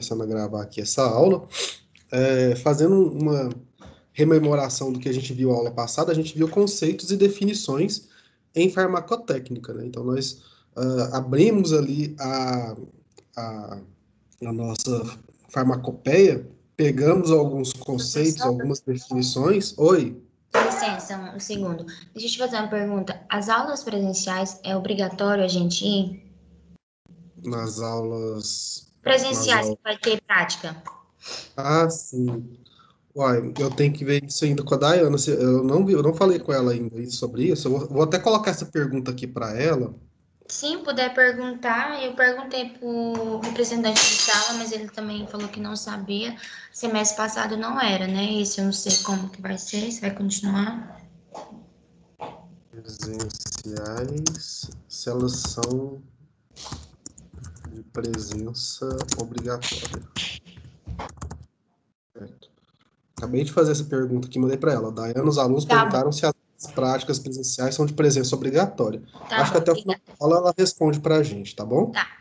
começando a gravar aqui essa aula, fazendo uma rememoração do que a gente viu na aula passada, a gente viu conceitos e definições em farmacotécnica, né? Então, nós abrimos ali a nossa farmacopeia, pegamos alguns conceitos, Professor, algumas definições. Oi, com licença, um segundo. Deixa eu te fazer uma pergunta. As aulas presenciais é obrigatório a gente ir? nas aulas... Nas Presenciais aulas... que vai ter prática. Ah, sim. Uai, eu tenho que ver isso ainda com a Dayana. Eu não vi, eu não falei com ela ainda sobre isso. Eu vou até colocar essa pergunta aqui para ela. Se puder perguntar, eu perguntei pro representante de sala, mas ele também falou que não sabia. Semestre passado não era, né? Esse eu não sei como que vai ser, se vai continuar. Presenciais, se elas são de presença obrigatória. Certo. Acabei de fazer essa pergunta aqui, mandei para ela. Dayana, os alunos Tá bom, perguntaram se as práticas presenciais são de presença obrigatória. tá Acho que bom, até o final obrigada. da aula ela responde para a gente, tá bom? Tá.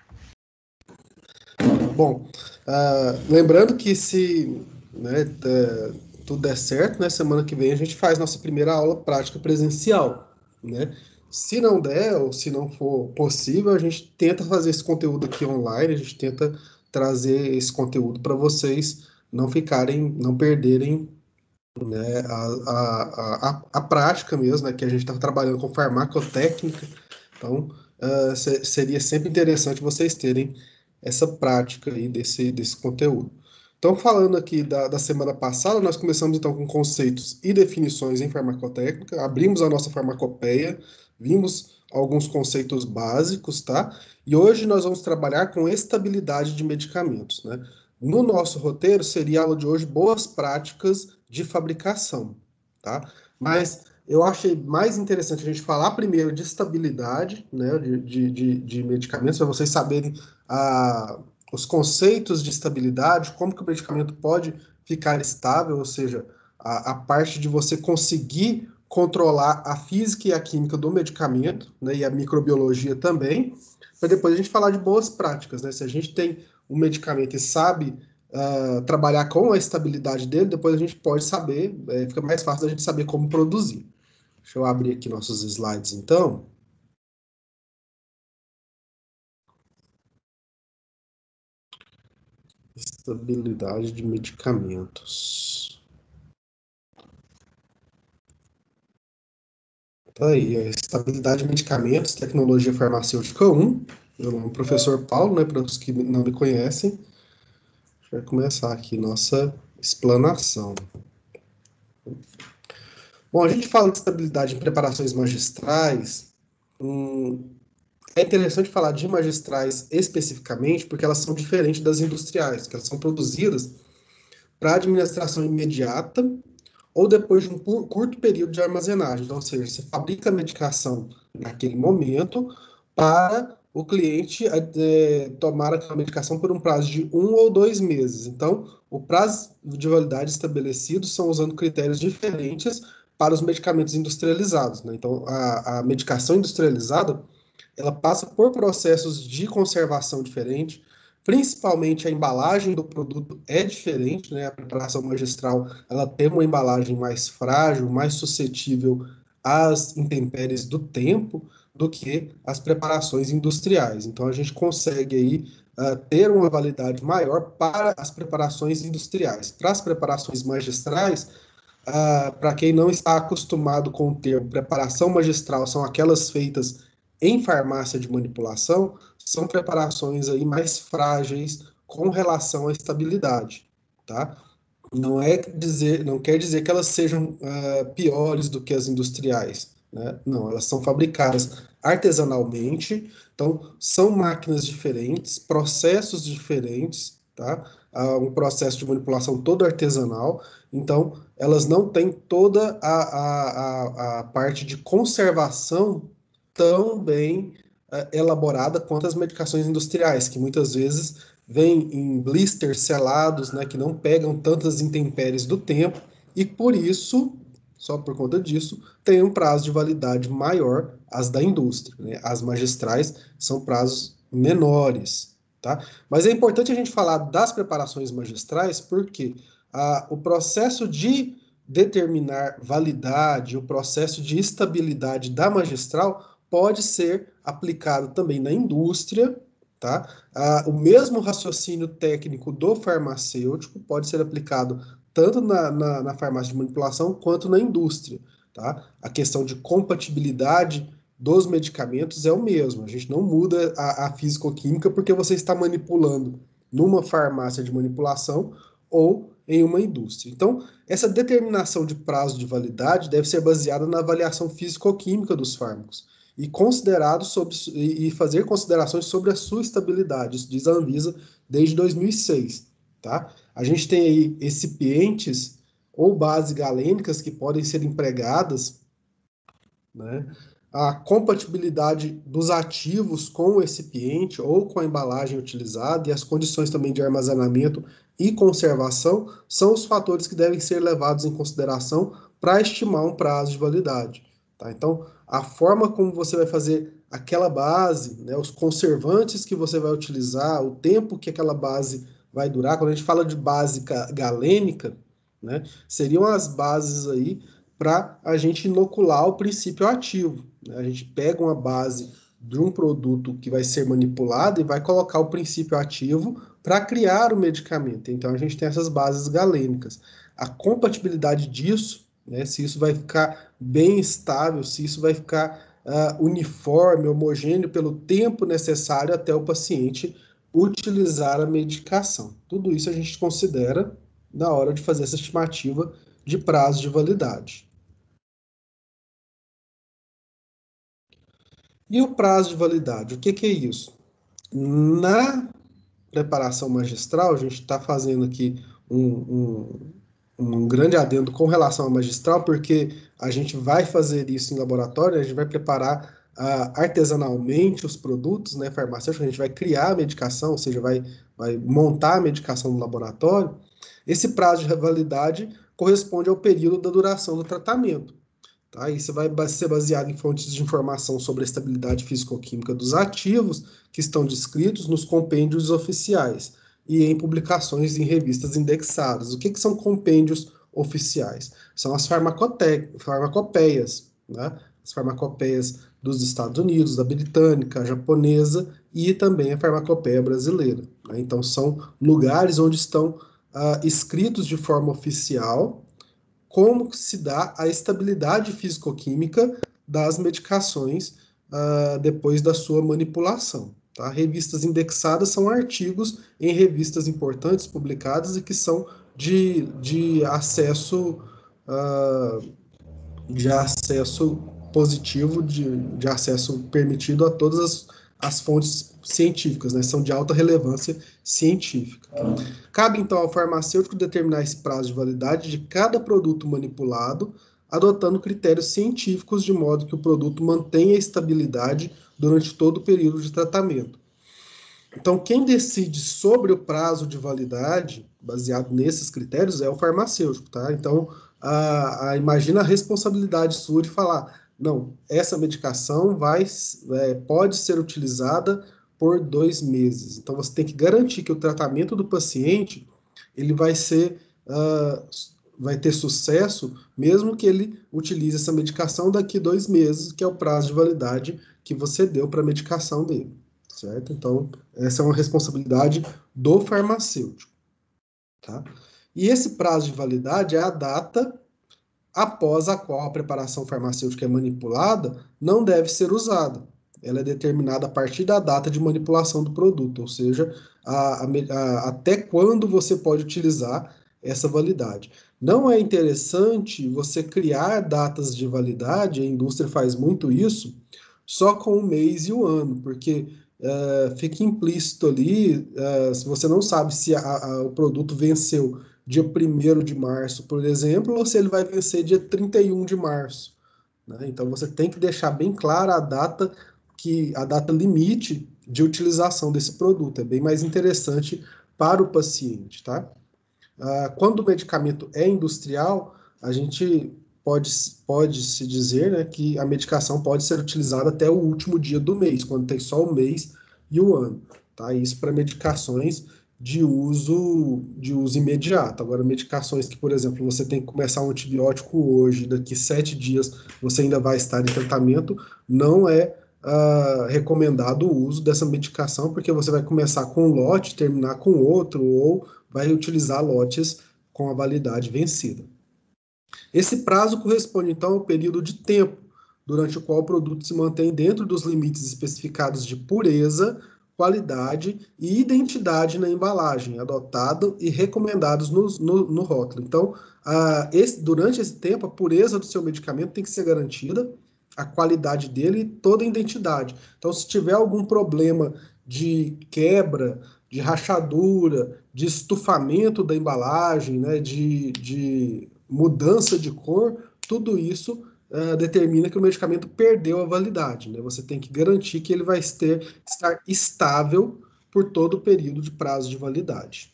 Bom, lembrando que se, né, tudo der certo, né, semana que vem a gente faz nossa primeira aula prática presencial, né? Se não der, ou se não for possível, a gente tenta fazer esse conteúdo aqui online, a gente tenta trazer esse conteúdo para vocês não ficarem, não perderem, né, a prática mesmo, né, que a gente está trabalhando com farmacotécnica, então seria sempre interessante vocês terem essa prática aí desse conteúdo. Então, falando aqui da semana passada, nós começamos então com conceitos e definições em farmacotécnica, abrimos a nossa farmacopeia, vimos alguns conceitos básicos, tá? E hoje nós vamos trabalhar com estabilidade de medicamentos, né? No nosso roteiro seria a aula de hoje boas práticas de fabricação, tá? Mas eu achei mais interessante a gente falar primeiro de estabilidade, né, de medicamentos, para vocês saberem os conceitos de estabilidade, como que o medicamento pode ficar estável, ou seja, a parte de você conseguir controlar a física e a química do medicamento, né, e a microbiologia também, para depois a gente falar de boas práticas, né? Se a gente tem um medicamento e sabe trabalhar com a estabilidade dele, depois a gente pode saber, fica mais fácil a gente saber como produzir. Deixa eu abrir aqui nossos slides, então. Estabilidade de medicamentos. Tá aí, estabilidade de medicamentos, tecnologia farmacêutica 1. Meu nome é professor Paulo, né, para os que não me conhecem. A gente vai começar aqui nossa explanação. Bom, a gente fala de estabilidade em preparações magistrais. É interessante falar de magistrais especificamente porque elas são diferentes das industriais, que elas são produzidas para administração imediata ou depois de um curto período de armazenagem. Então, ou seja, você fabrica a medicação naquele momento para o cliente tomar aquela medicação por um prazo de 1 ou 2 meses. Então, o prazo de validade estabelecido são usando critérios diferentes para os medicamentos industrializados, né? Então, a medicação industrializada ela passa por processos de conservação diferentes, principalmente a embalagem do produto é diferente, né? A preparação magistral, ela tem uma embalagem mais frágil, mais suscetível às intempéries do tempo do que as preparações industriais. Então a gente consegue aí ter uma validade maior para as preparações industriais. Para as preparações magistrais, para quem não está acostumado com o termo preparação magistral, são aquelas feitas em farmácia de manipulação, são preparações aí mais frágeis com relação à estabilidade, tá? Não quer dizer que elas sejam piores do que as industriais, né? Não, elas são fabricadas artesanalmente, então são máquinas diferentes, processos diferentes, tá? Um processo de manipulação todo artesanal, então elas não têm toda a parte de conservação tão bem elaborada quanto as medicações industriais, que muitas vezes vêm em blisters selados, né, que não pegam tantas intempéries do tempo, e por isso, só por conta disso, tem um prazo de validade maior as da indústria, né? As magistrais são prazos menores, tá? Mas é importante a gente falar das preparações magistrais, porque o processo de determinar validade, o processo de estabilidade da magistral pode ser aplicado também na indústria, tá? O mesmo raciocínio técnico do farmacêutico pode ser aplicado tanto na farmácia de manipulação quanto na indústria, tá? A questão de compatibilidade dos medicamentos é o mesmo. A gente não muda a fisicoquímica porque você está manipulando numa farmácia de manipulação ou em uma indústria. Então, essa determinação de prazo de validade deve ser baseada na avaliação físico-química dos fármacos e fazer considerações sobre a sua estabilidade. Isso diz a Anvisa desde 2006. Tá? A gente tem aí recipientes ou bases galênicas que podem ser empregadas, né? A compatibilidade dos ativos com o recipiente ou com a embalagem utilizada e as condições também de armazenamento e conservação são os fatores que devem ser levados em consideração para estimar um prazo de validade. Tá? Então, a forma como você vai fazer aquela base, né, os conservantes que você vai utilizar, o tempo que aquela base vai durar, quando a gente fala de base galênica, né, seriam as bases aí para a gente inocular o princípio ativo. Né? A gente pega uma base de um produto que vai ser manipulado e vai colocar o princípio ativo para criar o medicamento. Então a gente tem essas bases galênicas. A compatibilidade disso, né, se isso vai ficar bem estável, se isso vai ficar uniforme, homogêneo pelo tempo necessário até o paciente utilizar a medicação. Tudo isso a gente considera na hora de fazer essa estimativa de prazo de validade. E o prazo de validade, o que é isso? Na preparação magistral, a gente está fazendo aqui um grande adendo com relação ao magistral, porque a gente vai fazer isso em laboratório, a gente vai preparar artesanalmente os produtos, né, farmacêuticos, a gente vai criar a medicação, ou seja, vai montar a medicação no laboratório. Esse prazo de validade corresponde ao período da duração do tratamento. Tá? Isso vai ser baseado em fontes de informação sobre a estabilidade físico-química dos ativos que estão descritos nos compêndios oficiais e em publicações em revistas indexadas. O que são compêndios oficiais? São as farmacopeias, né? As farmacopeias dos Estados Unidos, da britânica, a japonesa e também a farmacopeia brasileira. Né? Então, são lugares onde estão escritos de forma oficial como se dá a estabilidade físico-química das medicações depois da sua manipulação. Tá? Revistas indexadas são artigos em revistas importantes publicadas e que são de acesso positivo, de acesso permitido a todas as fontes científicas, né? São de alta relevância científica. Cabe, então, ao farmacêutico determinar esse prazo de validade de cada produto manipulado, adotando critérios científicos de modo que o produto mantenha estabilidade durante todo o período de tratamento. Então, quem decide sobre o prazo de validade, baseado nesses critérios, é o farmacêutico, tá? Então, imagina a responsabilidade sua de falar, não, essa medicação pode ser utilizada por 2 meses. Então, você tem que garantir que o tratamento do paciente ele vai ter sucesso, mesmo que ele utilize essa medicação daqui 2 meses, que é o prazo de validade que você deu para a medicação dele. Certo? Então, essa é uma responsabilidade do farmacêutico. Tá? E esse prazo de validade é a data após a qual a preparação farmacêutica é manipulada não deve ser usada. Ela é determinada a partir da data de manipulação do produto, ou seja, até quando você pode utilizar essa validade. Não é interessante você criar datas de validade, a indústria faz muito isso, só com o mês e o ano, porque fica implícito ali, se você não sabe se o produto venceu dia 1º de março, por exemplo, ou se ele vai vencer dia 31 de março. Né? Então você tem que deixar bem clara a data limite de utilização desse produto. É bem mais interessante para o paciente. Tá? Quando o medicamento é industrial, a gente pode se dizer, né, que a medicação pode ser utilizada até o último dia do mês, quando tem só o mês e o ano. tá? Isso para medicações de uso imediato. Agora, medicações que, por exemplo, você tem que começar um antibiótico hoje, daqui 7 dias você ainda vai estar em tratamento, não é recomendado o uso dessa medicação, porque você vai começar com um lote, terminar com outro, ou vai utilizar lotes com a validade vencida. Esse prazo corresponde, então, ao período de tempo durante o qual o produto se mantém dentro dos limites especificados de pureza, qualidade e identidade na embalagem, adotado e recomendados no rótulo. Então, durante esse tempo, a pureza do seu medicamento tem que ser garantida, a qualidade dele e toda a identidade. Então, se tiver algum problema de quebra, de rachadura, de estufamento da embalagem, né, de mudança de cor, tudo isso determina que o medicamento perdeu a validade, né? Você tem que garantir que ele vai estar estável por todo o período de prazo de validade.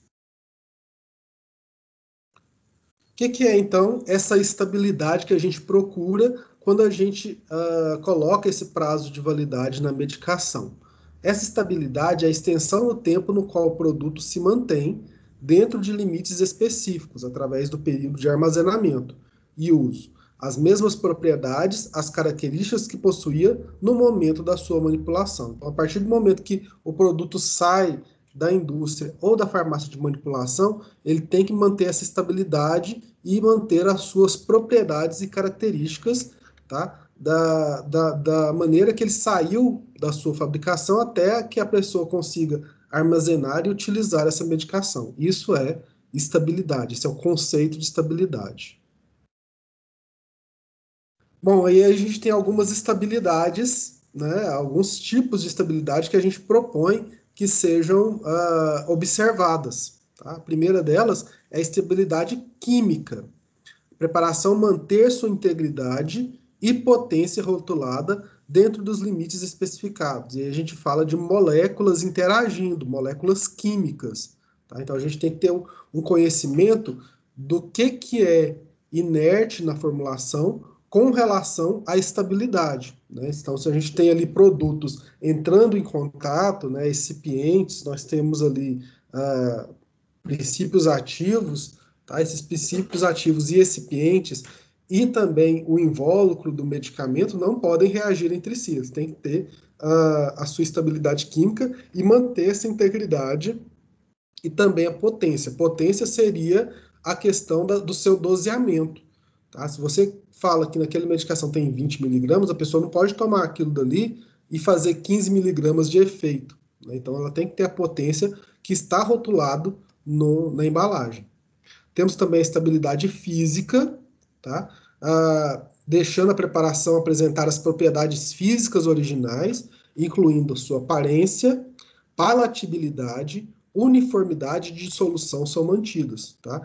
O que é, então, essa estabilidade que a gente procura quando a gente coloca esse prazo de validade na medicação? Essa estabilidade é a extensão no tempo no qual o produto se mantém dentro de limites específicos, através do período de armazenamento e uso. As mesmas propriedades, as características que possuía no momento da sua manipulação. Então, a partir do momento que o produto sai da indústria ou da farmácia de manipulação, ele tem que manter essa estabilidade e manter as suas propriedades e características, tá? Da maneira que ele saiu da sua fabricação até que a pessoa consiga armazenar e utilizar essa medicação. Isso é estabilidade, esse é o conceito de estabilidade. Bom, aí a gente tem algumas estabilidades, né, alguns tipos de estabilidade que a gente propõe que sejam observadas. Tá? A primeira delas é a estabilidade química. A preparação manter sua integridade e potência rotulada dentro dos limites especificados. E aí a gente fala de moléculas interagindo, moléculas químicas. Tá? Então a gente tem que ter um conhecimento do que é inerte na formulação com relação à estabilidade. Né? Então, se a gente tem ali produtos entrando em contato, né, excipientes, nós temos ali princípios ativos, tá? Esses princípios ativos e excipientes e também o invólucro do medicamento não podem reagir entre si. Eles têm que ter a sua estabilidade química e manter essa integridade e também a potência. Potência seria a questão do seu doseamento. Tá? Se você fala que naquela medicação tem 20 miligramas, a pessoa não pode tomar aquilo dali e fazer 15 miligramas de efeito. Né? Então, ela tem que ter a potência que está rotulado na embalagem. Temos também a estabilidade física, tá? Deixando a preparação apresentar as propriedades físicas originais, incluindo sua aparência, palatabilidade, uniformidade de dissolução são mantidas. Tá?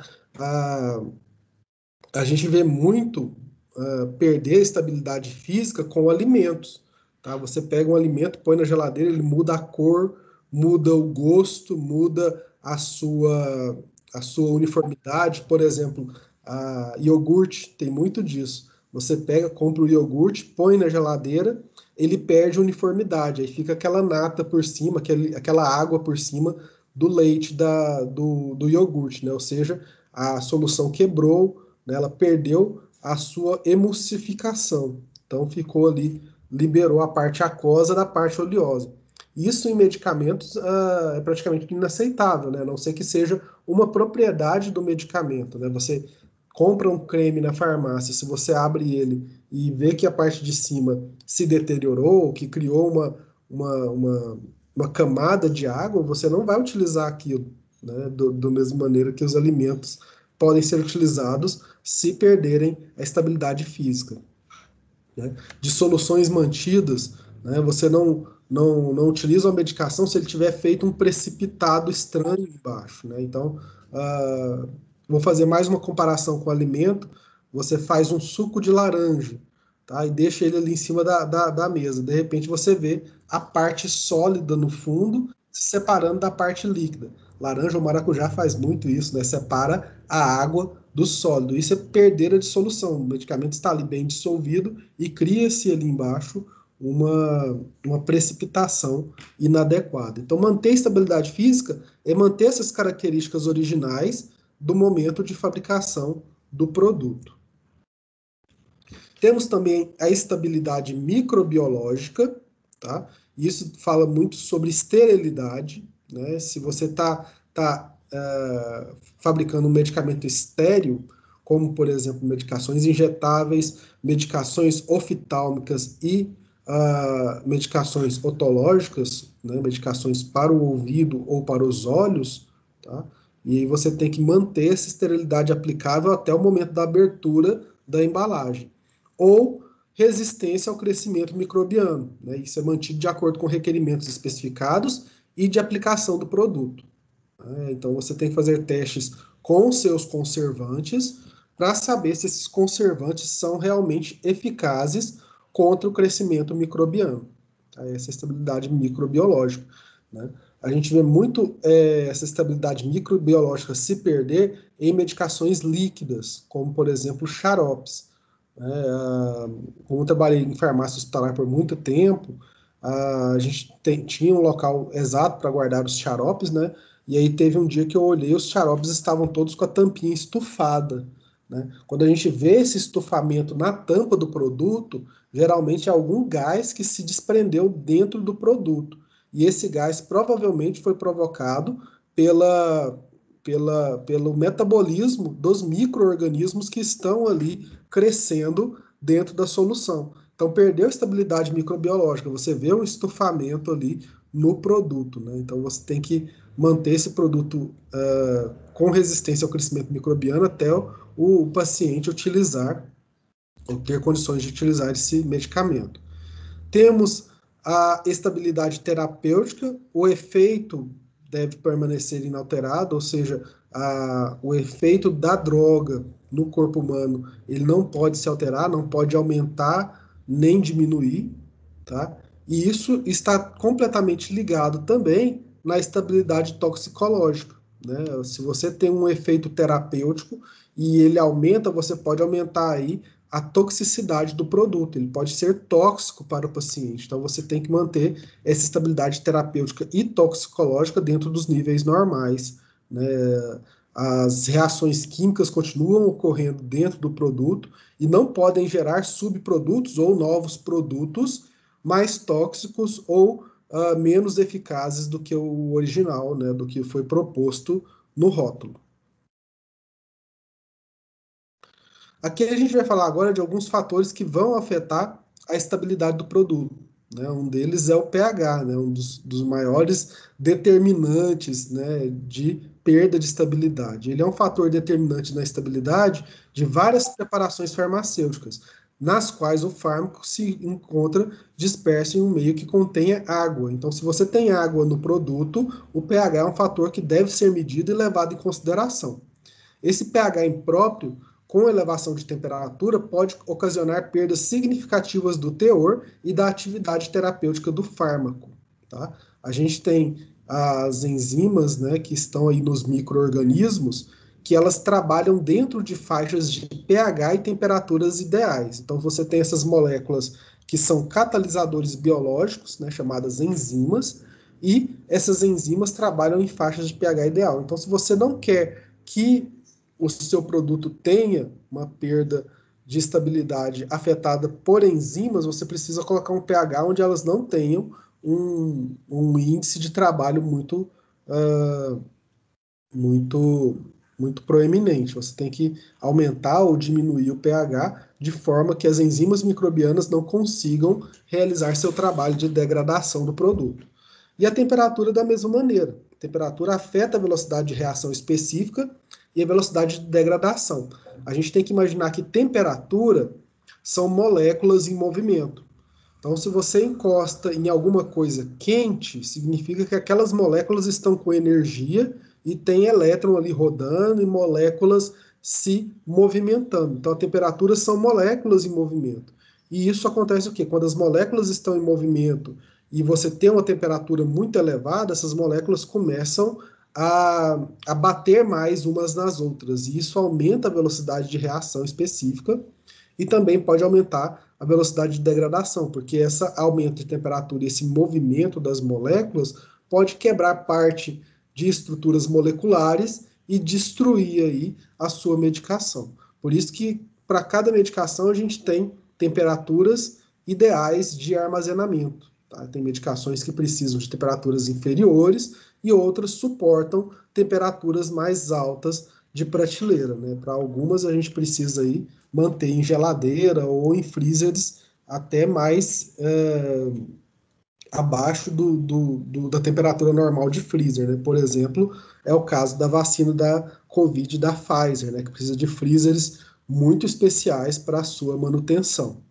A gente vê muito perder a estabilidade física com alimentos. Tá? Você pega um alimento, põe na geladeira, ele muda a cor, muda o gosto, muda a sua uniformidade. Por exemplo, a iogurte tem muito disso. Você pega, compra o iogurte, põe na geladeira, ele perde uniformidade, aí fica aquela nata por cima, aquela água por cima do leite do iogurte, né? Ou seja, a solução quebrou, né? Ela perdeu a sua emulsificação. Então ficou ali, liberou a parte aquosa da parte oleosa. Isso em medicamentos é praticamente inaceitável, né? A não ser que seja uma propriedade do medicamento, né? Você compra um creme na farmácia, se você abre ele e vê que a parte de cima se deteriorou, que criou uma camada de água, você não vai utilizar aquilo, né? Da mesma maneira que os alimentos podem ser utilizados se perderem a estabilidade física. Né? De soluções mantidas, né? Você não utiliza uma medicação se ele tiver feito um precipitado estranho embaixo. Né? Então, vou fazer mais uma comparação com o alimento. Você faz um suco de laranja, tá? E deixa ele ali em cima da mesa. De repente você vê a parte sólida no fundo se separando da parte líquida. Laranja ou maracujá faz muito isso, né? Separa a água do sólido. Isso é perder a dissolução. O medicamento está ali bem dissolvido e cria-se ali embaixo uma precipitação inadequada. Então, manter a estabilidade física é manter essas características originais do momento de fabricação do produto. Temos também a estabilidade microbiológica, tá? Isso fala muito sobre esterilidade, né? Se você está fabricando um medicamento estéril, como, por exemplo, medicações injetáveis, medicações oftálmicas e medicações otológicas, né? Medicações para o ouvido ou para os olhos, tá? E você tem que manter essa esterilidade aplicável até o momento da abertura da embalagem. Ou resistência ao crescimento microbiano, né? Isso é mantido de acordo com requerimentos especificados e de aplicação do produto. Né? Então, você tem que fazer testes com seus conservantes para saber se esses conservantes são realmente eficazes contra o crescimento microbiano. Tá? Essa estabilidade microbiológica. Né? A gente vê muito essa estabilidade microbiológica se perder em medicações líquidas, como, por exemplo, xaropes. Como eu trabalhei em farmácia hospitalar por muito tempo, a gente tinha um local exato para guardar os xaropes, né? E aí teve um dia que eu olhei, os xaropes estavam todos com a tampinha estufada, né? Quando a gente vê esse estufamento na tampa do produto, geralmente é algum gás que se desprendeu dentro do produto. E esse gás provavelmente foi provocado pelo metabolismo dos micro-organismos que estão ali crescendo dentro da solução. Então, perdeu a estabilidade microbiológica, você vê um estufamento ali no produto, né? Então, você tem que manter esse produto com resistência ao crescimento microbiano até o paciente utilizar, ou ter condições de utilizar esse medicamento. Temos a estabilidade terapêutica, o efeito deve permanecer inalterado, ou seja, o efeito da droga no corpo humano, ele não pode se alterar, não pode aumentar nem diminuir, tá? E isso está completamente ligado também na estabilidade toxicológica, né? Se você tem um efeito terapêutico e ele aumenta, você pode aumentar aí a toxicidade do produto, ele pode ser tóxico para o paciente. Então, você tem que manter essa estabilidade terapêutica e toxicológica dentro dos níveis normais, né? As reações químicas continuam ocorrendo dentro do produto e não podem gerar subprodutos ou novos produtos mais tóxicos ou menos eficazes do que o original, né? Do que foi proposto no rótulo. Aqui a gente vai falar agora de alguns fatores que vão afetar a estabilidade do produto. Né? Um deles é o pH, né? Um dos maiores determinantes, né, de perda de estabilidade. Ele é um fator determinante na estabilidade de várias preparações farmacêuticas, nas quais o fármaco se encontra disperso em um meio que contenha água. Então, se você tem água no produto, o pH é um fator que deve ser medido e levado em consideração. Esse pH impróprio, com elevação de temperatura, pode ocasionar perdas significativas do teor e da atividade terapêutica do fármaco. Tá? A gente tem as enzimas, né, que estão aí nos micro-organismos, que elas trabalham dentro de faixas de pH e temperaturas ideais. Então, você tem essas moléculas que são catalisadores biológicos, né, chamadas enzimas, e essas enzimas trabalham em faixas de pH ideal. Então, se você não quer que o seu produto tenha uma perda de estabilidade afetada por enzimas, você precisa colocar um pH onde elas não tenham um índice de trabalho muito proeminente. Você tem que aumentar ou diminuir o pH de forma que as enzimas microbianas não consigam realizar seu trabalho de degradação do produto. E a temperatura da mesma maneira. A temperatura afeta a velocidade de reação específica e a velocidade de degradação. A gente tem que imaginar que temperatura são moléculas em movimento. Então, se você encosta em alguma coisa quente, significa que aquelas moléculas estão com energia e tem elétron ali rodando e moléculas se movimentando. Então, a temperatura são moléculas em movimento. E isso acontece o quê? Quando as moléculas estão em movimento e você tem uma temperatura muito elevada, essas moléculas começam a bater mais umas nas outras. E isso aumenta a velocidade de reação específica e também pode aumentar a velocidade de degradação, porque esse aumento de temperatura e esse movimento das moléculas pode quebrar parte de estruturas moleculares e destruir aí a sua medicação. Por isso que para cada medicação a gente tem temperaturas ideais de armazenamento. Tá? Tem medicações que precisam de temperaturas inferiores e outras suportam temperaturas mais altas de prateleira. Né? Para algumas a gente precisa aí manter em geladeira ou em freezers até mais abaixo da temperatura normal de freezer. Né? Por exemplo, é o caso da vacina da Covid da Pfizer, né? Que precisa de freezers muito especiais para a sua manutenção.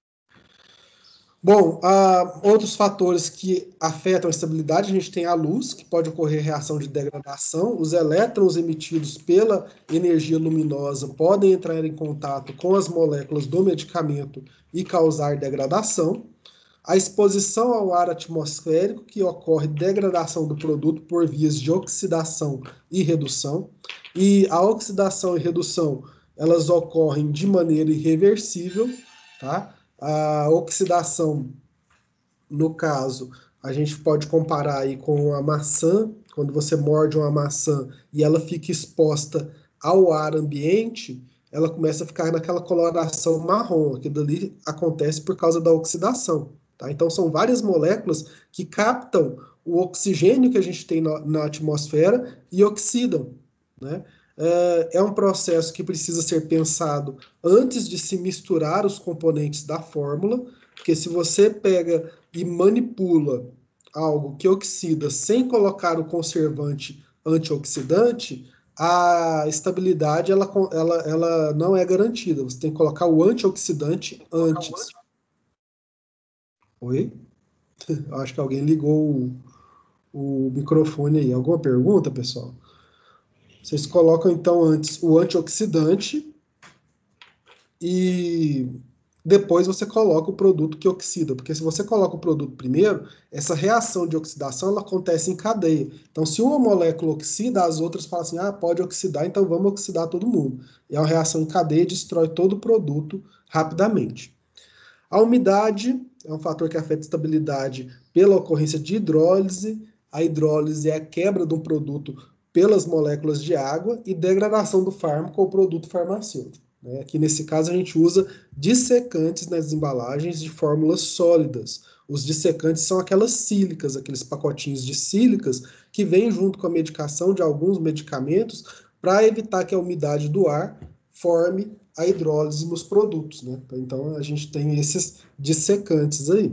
Bom, outros fatores que afetam a estabilidade, a gente tem a luz, que pode ocorrer reação de degradação. Os elétrons emitidos pela energia luminosa podem entrar em contato com as moléculas do medicamento e causar degradação. A exposição ao ar atmosférico, que ocorre degradação do produto por vias de oxidação e redução. E a oxidação e redução, elas ocorrem de maneira irreversível, tá? A oxidação, no caso, a gente pode comparar aí com a maçã, quando você morde uma maçã e ela fica exposta ao ar ambiente, ela começa a ficar naquela coloração marrom, que dali acontece por causa da oxidação. Tá? Então, são várias moléculas que captam o oxigênio que a gente tem na atmosfera e oxidam. Né? É um processo que precisa ser pensado antes de se misturar os componentes da fórmula, porque se você pega e manipula algo que oxida sem colocar o conservante antioxidante, a estabilidade ela não é garantida. Você tem que colocar o antioxidante antes. Oi? Acho que alguém ligou o microfone aí. Alguma pergunta, pessoal? Vocês colocam então antes o antioxidante e depois você coloca o produto que oxida, porque se você coloca o produto primeiro, essa reação de oxidação ela acontece em cadeia. Então, se uma molécula oxida, as outras falam assim, pode oxidar, então vamos oxidar todo mundo. E é uma reação em cadeia, destrói todo o produto rapidamente. A umidade é um fator que afeta a estabilidade pela ocorrência de hidrólise. A hidrólise é a quebra de um produto pelas moléculas de água e degradação do fármaco ou produto farmacêutico. Né? Aqui nesse caso a gente usa dissecantes nas embalagens de fórmulas sólidas. Os dissecantes são aquelas sílicas, aqueles pacotinhos de sílicas que vêm junto com a medicação de alguns medicamentos para evitar que a umidade do ar forme a hidrólise nos produtos, né? Então a gente tem esses dissecantes aí.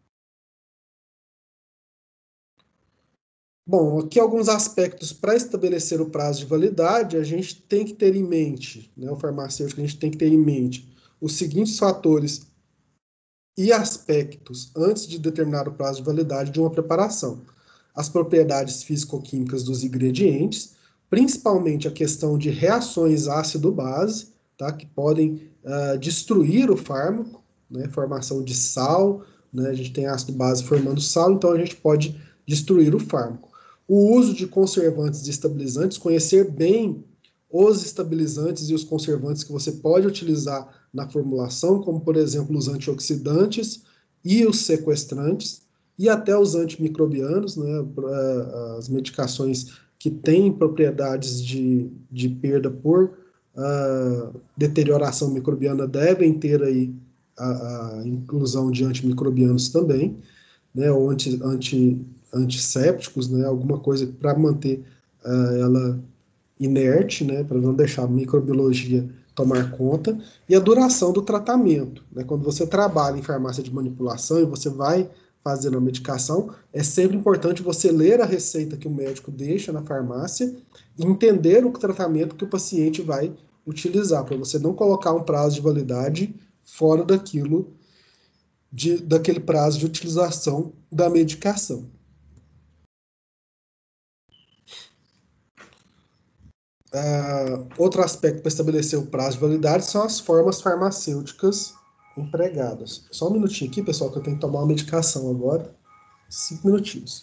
Bom, aqui alguns aspectos para estabelecer o prazo de validade, a gente tem que ter em mente, né, o farmacêutico, a gente tem que ter em mente os seguintes fatores e aspectos antes de determinar o prazo de validade de uma preparação. As propriedades físico-químicas dos ingredientes, principalmente a questão de reações ácido-base, tá, que podem destruir o fármaco, né, formação de sal, né, a gente tem ácido-base formando sal, então a gente pode destruir o fármaco. O uso de conservantes e estabilizantes, conhecer bem os estabilizantes e os conservantes que você pode utilizar na formulação, como por exemplo os antioxidantes e os sequestrantes, e até os antimicrobianos, né, as medicações que têm propriedades de perda por deterioração microbiana devem ter aí a inclusão de antimicrobianos também, né, ou antissépticos, né, alguma coisa para manter ela inerte, né, para não deixar a microbiologia tomar conta, e a duração do tratamento. Né? Quando você trabalha em farmácia de manipulação e você vai fazendo a medicação, é sempre importante você ler a receita que o médico deixa na farmácia e entender o tratamento que o paciente vai utilizar, para você não colocar um prazo de validade fora daquele prazo de utilização da medicação. Outro aspecto para estabelecer o prazo de validade são as formas farmacêuticas empregadas. Só um minutinho aqui, pessoal, que eu tenho que tomar uma medicação agora. 5 minutinhos.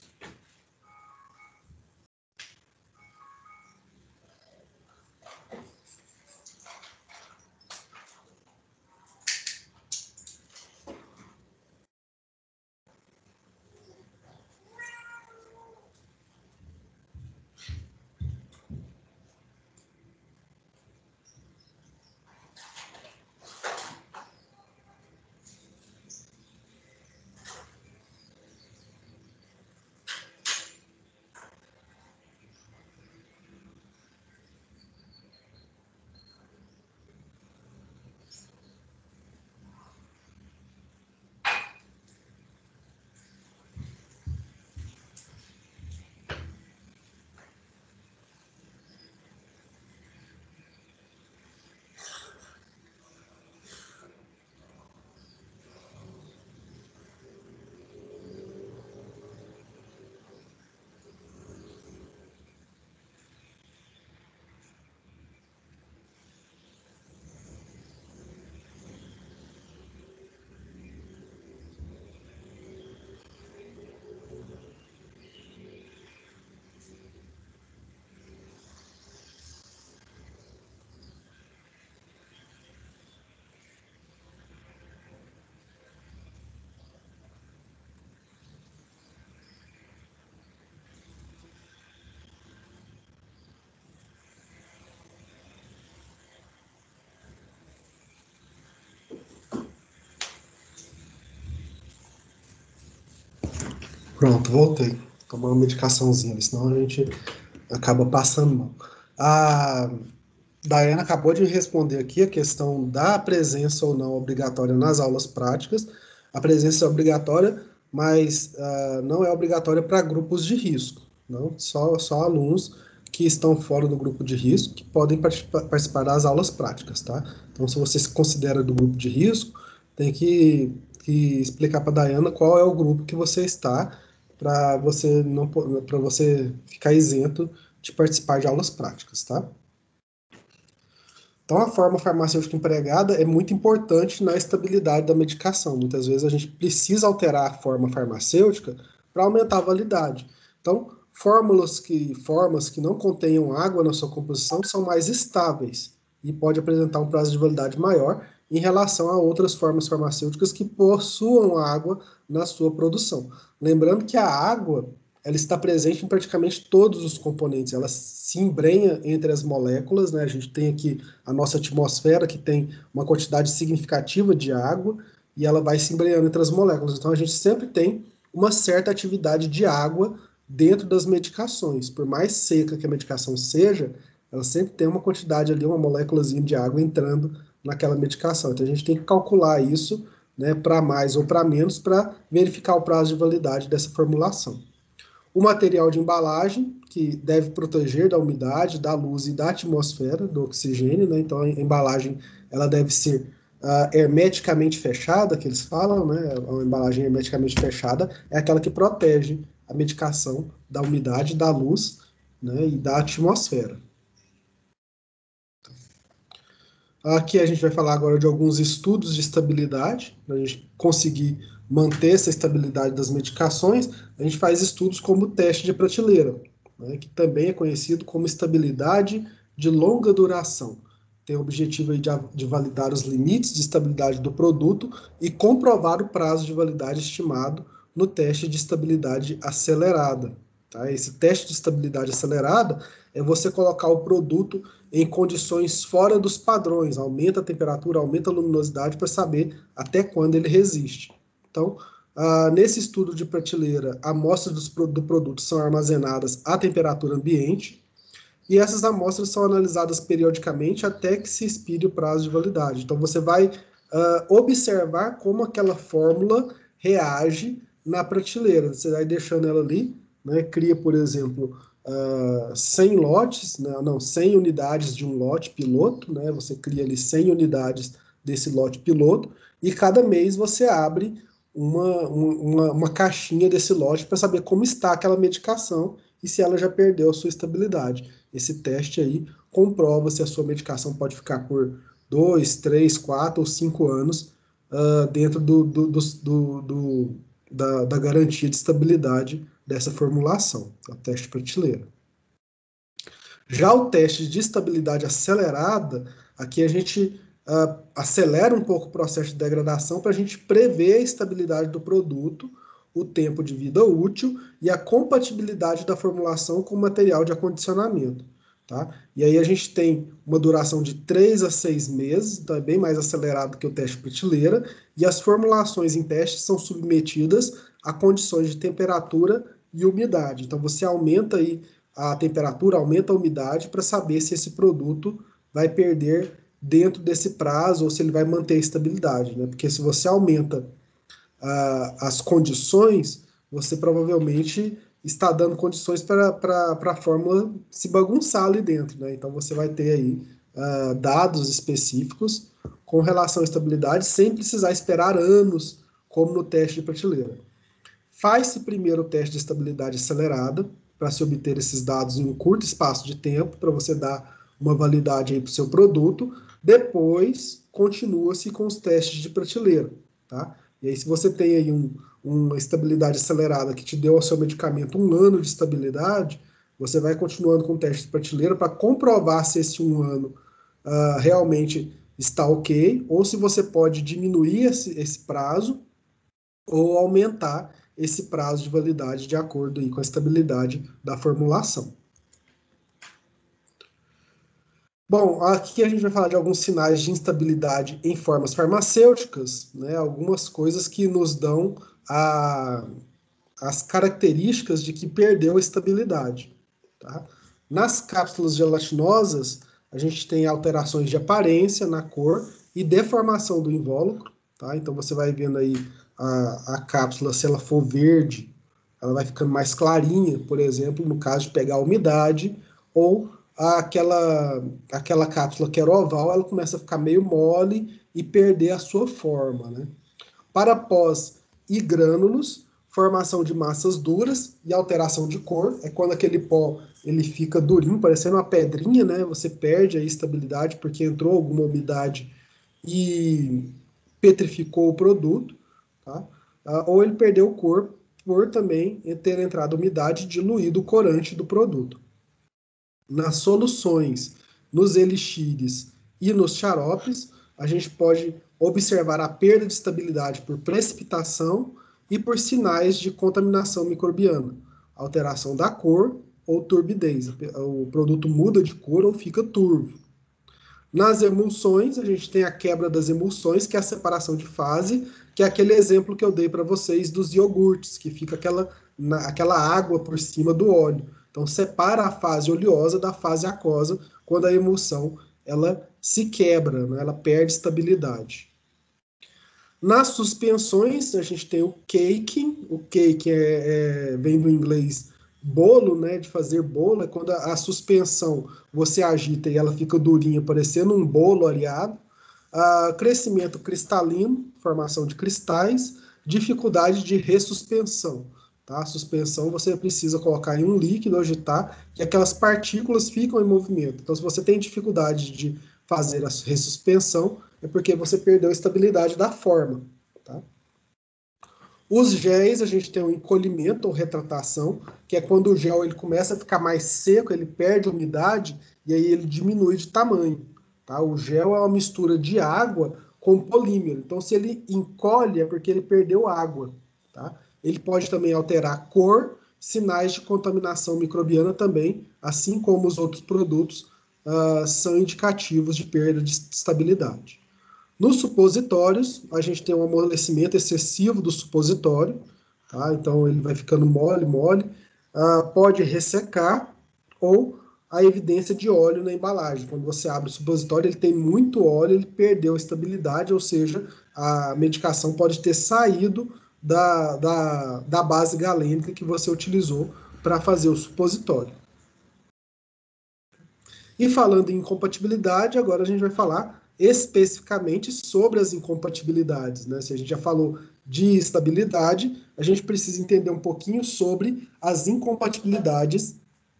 Pronto, voltei. Tomar uma medicaçãozinha, senão a gente acaba passando mal. A Daiane acabou de responder aqui a questão da presença ou não obrigatória nas aulas práticas. A presença é obrigatória, mas não é obrigatória para grupos de risco. Não, só alunos que estão fora do grupo de risco que podem participar das aulas práticas, tá? Então, se você se considera do grupo de risco, tem que explicar para a Dayana qual é o grupo que você está para você não para você ficar isento de participar de aulas práticas, tá? Então, a forma farmacêutica empregada é muito importante na estabilidade da medicação. Muitas vezes a gente precisa alterar a forma farmacêutica para aumentar a validade. Então, formas que não contenham água na sua composição são mais estáveis e pode apresentar um prazo de validade maior em relação a outras formas farmacêuticas que possuam água na sua produção. Lembrando que a água ela está presente em praticamente todos os componentes, ela se embrenha entre as moléculas, né? A gente tem aqui a nossa atmosfera, que tem uma quantidade significativa de água, e ela vai se embrenhando entre as moléculas. Então, a gente sempre tem uma certa atividade de água dentro das medicações. Por mais seca que a medicação seja, ela sempre tem uma quantidade ali, uma moléculazinha de água entrando naquela medicação. Então, a gente tem que calcular isso, né, para mais ou para menos, para verificar o prazo de validade dessa formulação. O material de embalagem, que deve proteger da umidade, da luz e da atmosfera, do oxigênio, né? Então a embalagem ela deve ser hermeticamente fechada, que eles falam, né? A embalagem hermeticamente fechada é aquela que protege a medicação da umidade, da luz, né? E da atmosfera. Aqui a gente vai falar agora de alguns estudos de estabilidade, para a gente conseguir manter essa estabilidade das medicações. A gente faz estudos como o teste de prateleira, né, que também é conhecido como estabilidade de longa duração. Tem o objetivo aí de validar os limites de estabilidade do produto e comprovar o prazo de validade estimado no teste de estabilidade acelerada. Tá? Esse teste de estabilidade acelerada é você colocar o produto em condições fora dos padrões, aumenta a temperatura, aumenta a luminosidade para saber até quando ele resiste. Então, nesse estudo de prateleira, amostras do produto são armazenadas à temperatura ambiente e essas amostras são analisadas periodicamente até que se expire o prazo de validade. Então, você vai observar como aquela fórmula reage na prateleira. Você vai deixando ela ali, né, cria, por exemplo, 100 lotes, né, não, 100 unidades de um lote piloto, né, você cria ali 100 unidades desse lote piloto, e cada mês você abre uma caixinha desse lote para saber como está aquela medicação e se ela já perdeu a sua estabilidade. Esse teste aí comprova se a sua medicação pode ficar por 2, 3, 4 ou 5 anos dentro da garantia de estabilidade dessa formulação, o teste de prateleira. Já o teste de estabilidade acelerada, aqui a gente acelera um pouco o processo de degradação para a gente prever a estabilidade do produto, o tempo de vida útil e a compatibilidade da formulação com o material de acondicionamento. Tá? E aí a gente tem uma duração de 3 a 6 meses, então é bem mais acelerado que o teste de prateleira, e as formulações em teste são submetidas a condições de temperatura e umidade. Então você aumenta aí a temperatura, aumenta a umidade para saber se esse produto vai perder dentro desse prazo ou se ele vai manter a estabilidade, né? Porque se você aumenta as condições, você provavelmente está dando condições para a fórmula se bagunçar ali dentro, né? Então você vai ter aí dados específicos com relação à estabilidade sem precisar esperar anos, como no teste de prateleira. Faz-se primeiro o teste de estabilidade acelerada, para se obter esses dados em um curto espaço de tempo, para você dar uma validade para o seu produto. Depois, continua-se com os testes de prateleira. Tá? E aí, se você tem aí uma estabilidade acelerada que te deu ao seu medicamento 1 ano de estabilidade, você vai continuando com o teste de prateleira para comprovar se esse 1 ano realmente está ok, ou se você pode diminuir esse prazo ou aumentar esse prazo de validade de acordo aí com a estabilidade da formulação. Bom, aqui a gente vai falar de alguns sinais de instabilidade em formas farmacêuticas, né? Algumas coisas que nos dão as características de que perdeu a estabilidade. Tá? Nas cápsulas gelatinosas, a gente tem alterações de aparência na cor e deformação do invólucro. Tá? Então você vai vendo aí a cápsula, se ela for verde, ela vai ficando mais clarinha, por exemplo, no caso de pegar a umidade, ou aquela cápsula que era oval, ela começa a ficar meio mole e perder a sua forma. Né? Para pós e grânulos, formação de massas duras e alteração de cor, é quando aquele pó ele fica durinho, parecendo uma pedrinha, né? Você perde a estabilidade porque entrou alguma umidade e petrificou o produto, tá? Ou ele perdeu cor por também ter entrado umidade e diluído o corante do produto. Nas soluções, nos elixires e nos xaropes, a gente pode observar a perda de estabilidade por precipitação e por sinais de contaminação microbiana, alteração da cor ou turbidez. O produto muda de cor ou fica turvo. Nas emulsões, a gente tem a quebra das emulsões, que é a separação de fase, que é aquele exemplo que eu dei para vocês dos iogurtes, que fica aquela água por cima do óleo. Então, separa a fase oleosa da fase aquosa, quando a emulsão ela se quebra, né? Ela perde estabilidade. Nas suspensões, a gente tem o caking. O cake vem do inglês bolo, né? De fazer bolo. É quando a suspensão você agita e ela fica durinha, parecendo um bolo areado. Crescimento cristalino, formação de cristais. Dificuldade de ressuspensão. Tá? A suspensão você precisa colocar em um líquido, agitar, e aquelas partículas ficam em movimento. Então, se você tem dificuldade de fazer a ressuspensão, é porque você perdeu a estabilidade da forma. Tá? Os géis, a gente tem o encolhimento ou retratação, que é quando o gel ele começa a ficar mais seco, ele perde umidade e aí ele diminui de tamanho. Tá? O gel é uma mistura de água com polímero. Então, se ele encolhe, é porque ele perdeu água. Tá? Ele pode também alterar cor, sinais de contaminação microbiana também, assim como os outros produtos são indicativos de perda de estabilidade. Nos supositórios, a gente tem um amolecimento excessivo do supositório, tá? Então ele vai ficando mole, mole, pode ressecar, ou a evidência de óleo na embalagem. Quando você abre o supositório, ele tem muito óleo, ele perdeu a estabilidade, ou seja, a medicação pode ter saído da base galênica que você utilizou para fazer o supositório. E falando em incompatibilidade, agora a gente vai falar especificamente sobre as incompatibilidades. Né? Se a gente já falou de estabilidade, a gente precisa entender um pouquinho sobre as incompatibilidades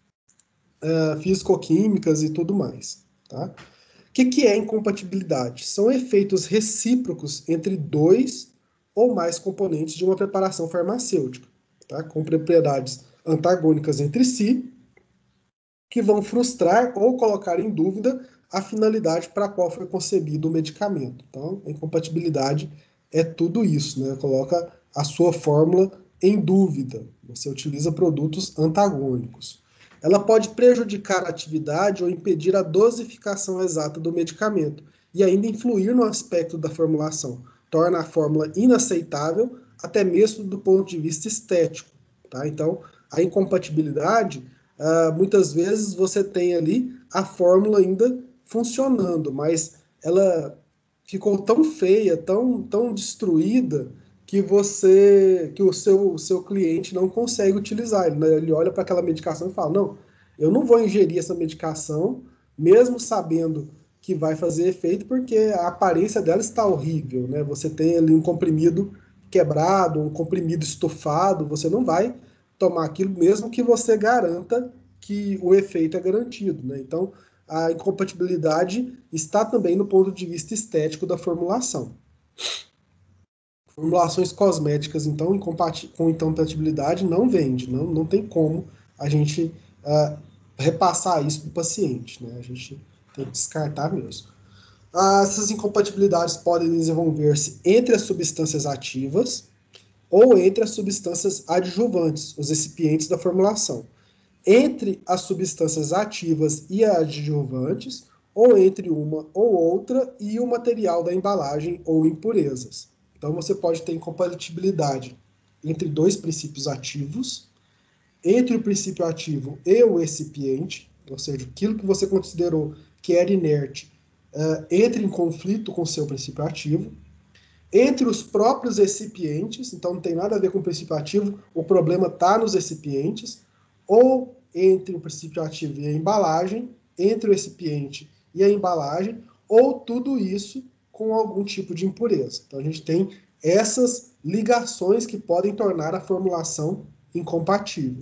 físico-químicas e tudo mais. Tá? O que é incompatibilidade? São efeitos recíprocos entre dois ou mais componentes de uma preparação farmacêutica, tá? Com propriedades antagônicas entre si, que vão frustrar ou colocar em dúvida a finalidade para a qual foi concebido o medicamento. Então, a incompatibilidade é tudo isso, né? Coloca a sua fórmula em dúvida. Você utiliza produtos antagônicos. Ela pode prejudicar a atividade ou impedir a dosificação exata do medicamento e ainda influir no aspecto da formulação. Torna a fórmula inaceitável, até mesmo do ponto de vista estético. Tá? Então, a incompatibilidade muitas vezes você tem ali a fórmula ainda funcionando, mas ela ficou tão feia, tão destruída, que o seu cliente não consegue utilizar. Ele olha para aquela medicação e fala, não, eu não vou ingerir essa medicação, mesmo sabendo que vai fazer efeito, porque a aparência dela está horrível, né? Você tem ali um comprimido quebrado, um comprimido estufado, você não vai tomar aquilo, mesmo que você garanta que o efeito é garantido, né? Então, a incompatibilidade está também no ponto de vista estético da formulação. Formulações cosméticas, então, com incompatibilidade não vende, não tem como a gente repassar isso para o paciente, né? A gente tem que descartar mesmo. Essas incompatibilidades podem desenvolver-se entre as substâncias ativas ou entre as substâncias adjuvantes, os recipientes da formulação, entre as substâncias ativas e adjuvantes, ou entre uma ou outra e o material da embalagem ou impurezas. Então você pode ter incompatibilidade entre dois princípios ativos, entre o princípio ativo e o recipiente, ou seja, aquilo que você considerou que era inerte, entra em conflito com o seu princípio ativo, entre os próprios recipientes, então não tem nada a ver com o princípio ativo, o problema está nos recipientes, ou entre o princípio ativo e a embalagem, entre o recipiente e a embalagem, ou tudo isso com algum tipo de impureza. Então a gente tem essas ligações que podem tornar a formulação incompatível.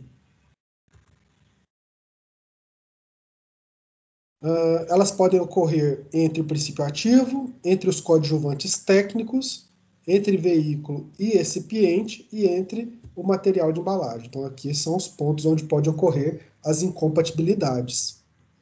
Elas podem ocorrer entre o princípio ativo, entre os coadjuvantes técnicos, entre veículo e recipiente e entre o material de embalagem. Então, aqui são os pontos onde pode ocorrer as incompatibilidades.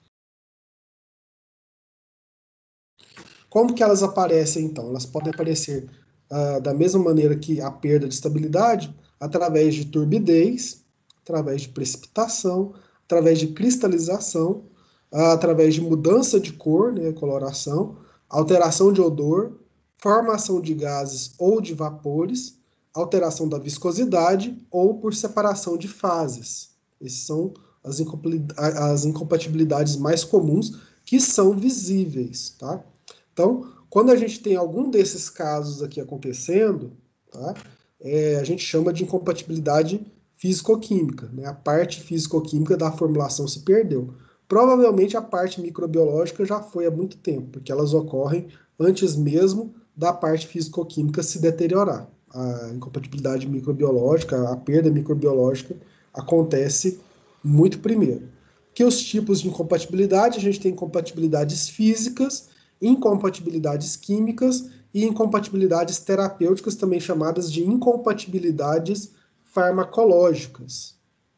Como que elas aparecem, então? Elas podem aparecer da mesma maneira que a perda de estabilidade, através de turbidez, através de precipitação, através de cristalização, através de mudança de cor, né, coloração, alteração de odor, formação de gases ou de vapores, alteração da viscosidade ou por separação de fases. Essas são as incompatibilidades mais comuns que são visíveis, tá? Então, quando a gente tem algum desses casos aqui acontecendo, tá, a gente chama de incompatibilidade físico-química, né? A parte físico-química da formulação se perdeu. Provavelmente a parte microbiológica já foi há muito tempo, porque elas ocorrem antes mesmo da parte físico-química se deteriorar. A incompatibilidade microbiológica, a perda microbiológica acontece muito primeiro. Que os tipos de incompatibilidade, a gente tem incompatibilidades físicas, incompatibilidades químicas e incompatibilidades terapêuticas, também chamadas de incompatibilidades farmacológicas.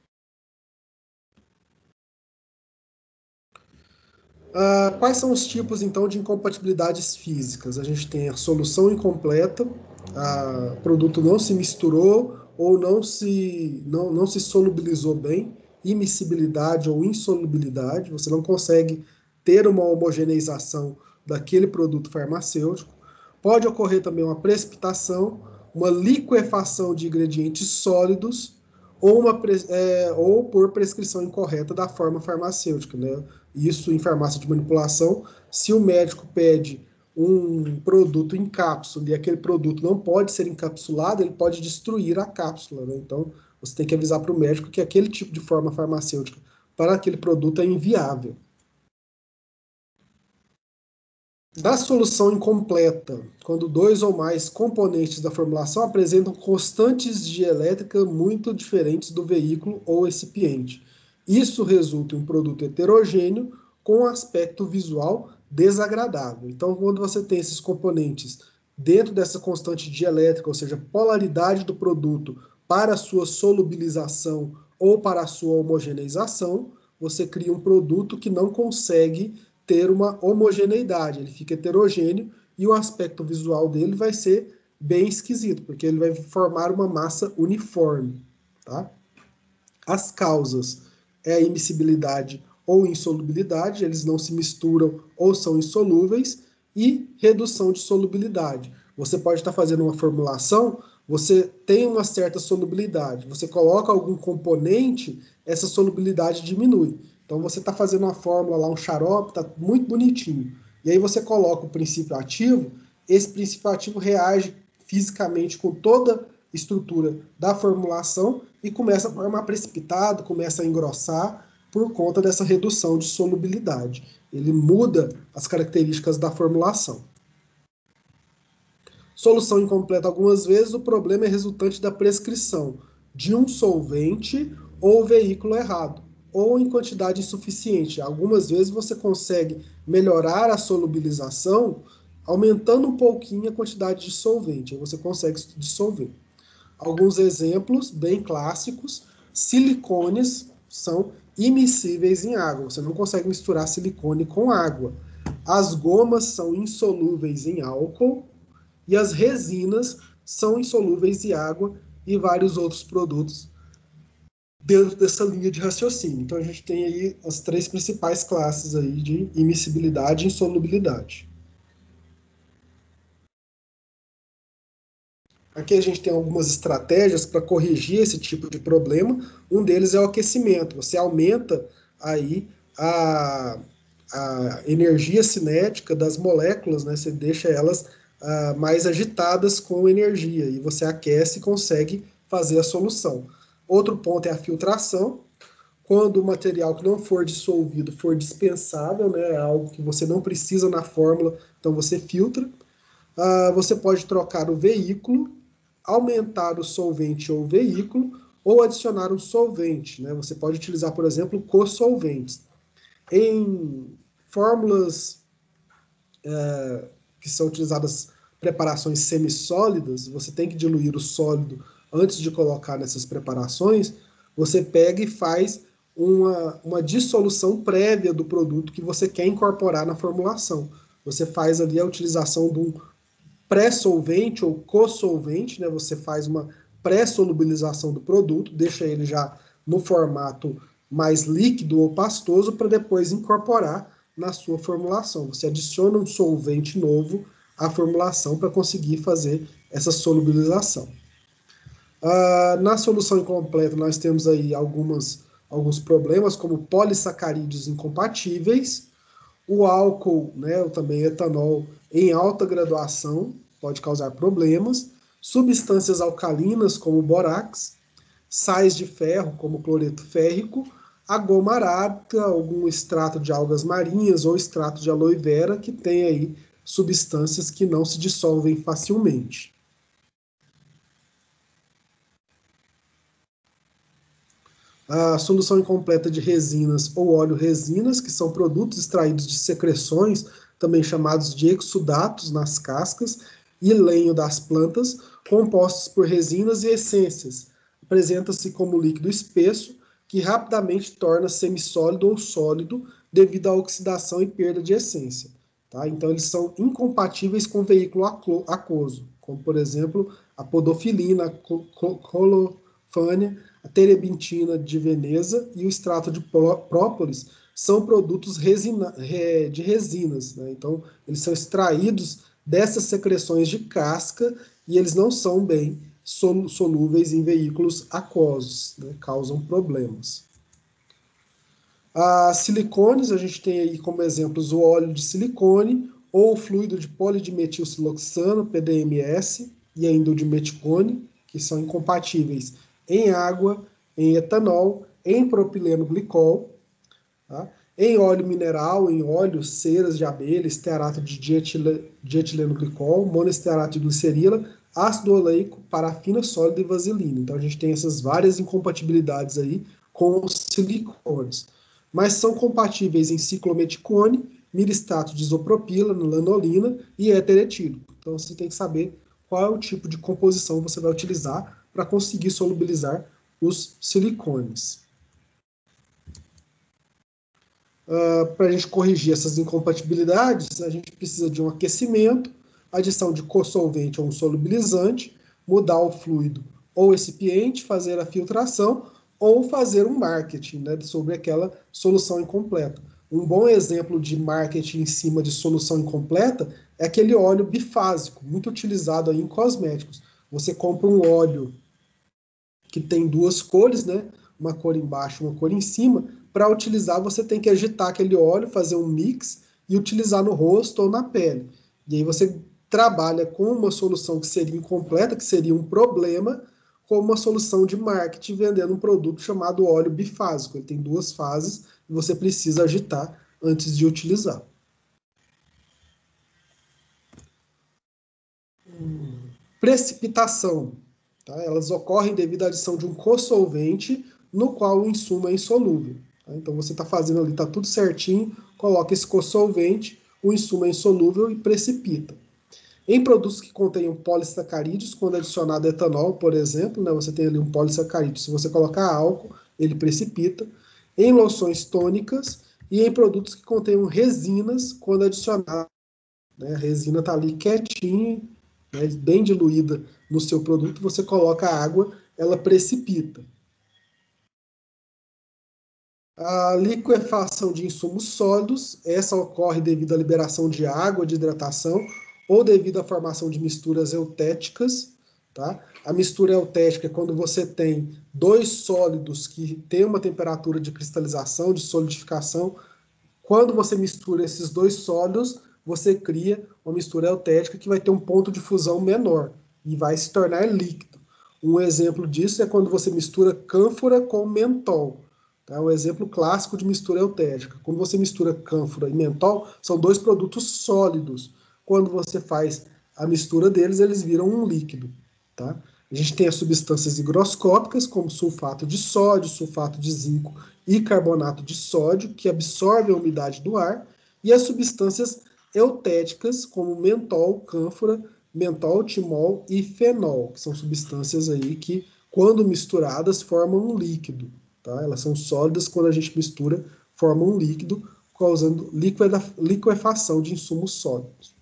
Quais são os tipos, então, de incompatibilidades físicas? A gente tem a solução incompleta, o produto não se misturou ou não se solubilizou bem, immiscibilidade ou insolubilidade, você não consegue ter uma homogeneização daquele produto farmacêutico. Pode ocorrer também uma precipitação, uma liquefação de ingredientes sólidos ou por prescrição incorreta da forma farmacêutica, né? Isso em farmácia de manipulação, se o médico pede um produto em cápsula e aquele produto não pode ser encapsulado, ele pode destruir a cápsula, né? Então, você tem que avisar para o médico que aquele tipo de forma farmacêutica para aquele produto é inviável. Da solução incompleta, quando dois ou mais componentes da formulação apresentam constantes de elétrica muito diferentes do veículo ou recipiente. Isso resulta em um produto heterogêneo com aspecto visual desagradável. Então, quando você tem esses componentes dentro dessa constante dielétrica, ou seja, polaridade do produto para a sua solubilização ou para a sua homogeneização, você cria um produto que não consegue ter uma homogeneidade, ele fica heterogêneo e o aspecto visual dele vai ser bem esquisito, porque ele vai formar uma massa uniforme, tá? As causas é a immiscibilidade ou insolubilidade, eles não se misturam ou são insolúveis, e redução de solubilidade. Você pode estar fazendo uma formulação, você tem uma certa solubilidade, você coloca algum componente, essa solubilidade diminui. Então você está fazendo uma fórmula lá, um xarope, está muito bonitinho. E aí você coloca o princípio ativo, esse princípio ativo reage fisicamente com toda a estrutura da formulação e começa a formar precipitado, começa a engrossar por conta dessa redução de solubilidade. Ele muda as características da formulação. Solução incompleta, algumas vezes, o problema é resultante da prescrição de um solvente ou veículo errado, ou em quantidade insuficiente. Algumas vezes você consegue melhorar a solubilização aumentando um pouquinho a quantidade de solvente, aí você consegue dissolver. Alguns exemplos bem clássicos: silicones são immiscíveis em água, você não consegue misturar silicone com água. As gomas são insolúveis em álcool e as resinas são insolúveis em água e vários outros produtos dentro dessa linha de raciocínio. Então a gente tem aí as três principais classes aí de immiscibilidade e insolubilidade. Aqui a gente tem algumas estratégias para corrigir esse tipo de problema. Um deles é o aquecimento. Você aumenta aí a energia cinética das moléculas, né? Você deixa elas mais agitadas com energia e você aquece e consegue fazer a solução. Outro ponto é a filtração. Quando o material que não for dissolvido for dispensável, né, é algo que você não precisa na fórmula, então você filtra. Você pode trocar o veículo, aumentar o solvente ou veículo, ou adicionar um solvente, né? Você pode utilizar, por exemplo, co-solventes. Em fórmulas que são utilizadas preparações semissólidas, você tem que diluir o sólido antes de colocar nessas preparações, você pega e faz uma dissolução prévia do produto que você quer incorporar na formulação. Você faz ali a utilização de um pré-solvente ou co-solvente, né? Você faz uma pré-solubilização do produto, deixa ele já no formato mais líquido ou pastoso para depois incorporar na sua formulação. Você adiciona um solvente novo à formulação para conseguir fazer essa solubilização. Na solução incompleta, nós temos aí alguns problemas, como polissacarídeos incompatíveis, o álcool, né, ou também etanol em alta graduação, pode causar problemas, substâncias alcalinas, como borax, sais de ferro, como cloreto férrico, a goma arábica, algum extrato de algas marinhas ou extrato de aloe vera, que tem aí substâncias que não se dissolvem facilmente. A solução incompleta de resinas ou óleo-resinas, que são produtos extraídos de secreções, também chamados de exudatos nas cascas e lenho das plantas, compostos por resinas e essências. Apresenta-se como líquido espesso, que rapidamente torna semissólido ou sólido devido à oxidação e perda de essência. Tá? Então, eles são incompatíveis com veículo aquoso, como, por exemplo, a podofilina, a colofânia, a terebintina de Veneza e o extrato de própolis são produtos de resinas, né? Então, eles são extraídos dessas secreções de casca e eles não são bem solúveis em veículos aquosos, né? Causam problemas. A silicones, a gente tem aí como exemplos o óleo de silicone ou o fluido de polidimetilsiloxano, PDMS, e ainda o de meticone, que são incompatíveis em água, em etanol, em propileno glicol, tá? Em óleo mineral, em óleo, ceras de abelha, estearato de dietileno glicol, monoestearato de glicerila, ácido oleico, parafina sólida e vaselina. Então a gente tem essas várias incompatibilidades aí com os silicones. Mas são compatíveis em ciclometicone, miristato de isopropila, lanolina e éter etílico. Então você tem que saber qual é o tipo de composição você vai utilizar para conseguir solubilizar os silicones. Para a gente corrigir essas incompatibilidades, a gente precisa de um aquecimento, adição de co-solvente ou um solubilizante, mudar o fluido ou recipiente, fazer a filtração ou fazer um marketing, né, sobre aquela solução incompleta. Um bom exemplo de marketing em cima de solução incompleta é aquele óleo bifásico, muito utilizado aí em cosméticos. Você compra um óleo que tem duas cores, né? Uma cor embaixo, uma cor em cima. Para utilizar, você tem que agitar aquele óleo, fazer um mix e utilizar no rosto ou na pele. E aí você trabalha com uma solução que seria incompleta, que seria um problema, com uma solução de marketing vendendo um produto chamado óleo bifásico. Ele tem duas fases e você precisa agitar antes de utilizar. Precipitação. Tá? Elas ocorrem devido à adição de um co-solvente no qual o insumo é insolúvel. Tá? Então você está fazendo ali, está tudo certinho, coloca esse co-solvente, o insumo é insolúvel e precipita. Em produtos que contenham polissacarídeos, quando adicionado etanol, por exemplo, né, você tem ali um polissacarídeo. Se você colocar álcool, ele precipita. Em loções tônicas e em produtos que contenham resinas, quando adicionado, né, a resina está ali quietinha, né, bem diluída no seu produto, você coloca a água, ela precipita. A liquefação de insumos sólidos, essa ocorre devido à liberação de água, de hidratação, ou devido à formação de misturas eutéticas, Tá? A mistura eutética é quando você tem dois sólidos que têm uma temperatura de cristalização, de solidificação. Quando você mistura esses dois sólidos, você cria uma mistura eutética que vai ter um ponto de fusão menor e vai se tornar líquido. Um exemplo disso é quando você mistura cânfora com mentol. Tá? Um exemplo clássico de mistura eutética. Quando você mistura cânfora e mentol, são dois produtos sólidos. Quando você faz a mistura deles, eles viram um líquido. Tá? A gente tem as substâncias higroscópicas, como sulfato de sódio, sulfato de zinco e carbonato de sódio, que absorvem a umidade do ar, e as substâncias eutéticas, como mentol, cânfora, mentol, timol e fenol, que são substâncias aí que, quando misturadas, formam um líquido. Tá? Elas são sólidas, quando a gente mistura, formam um líquido, causando liquefação de insumos sólidos.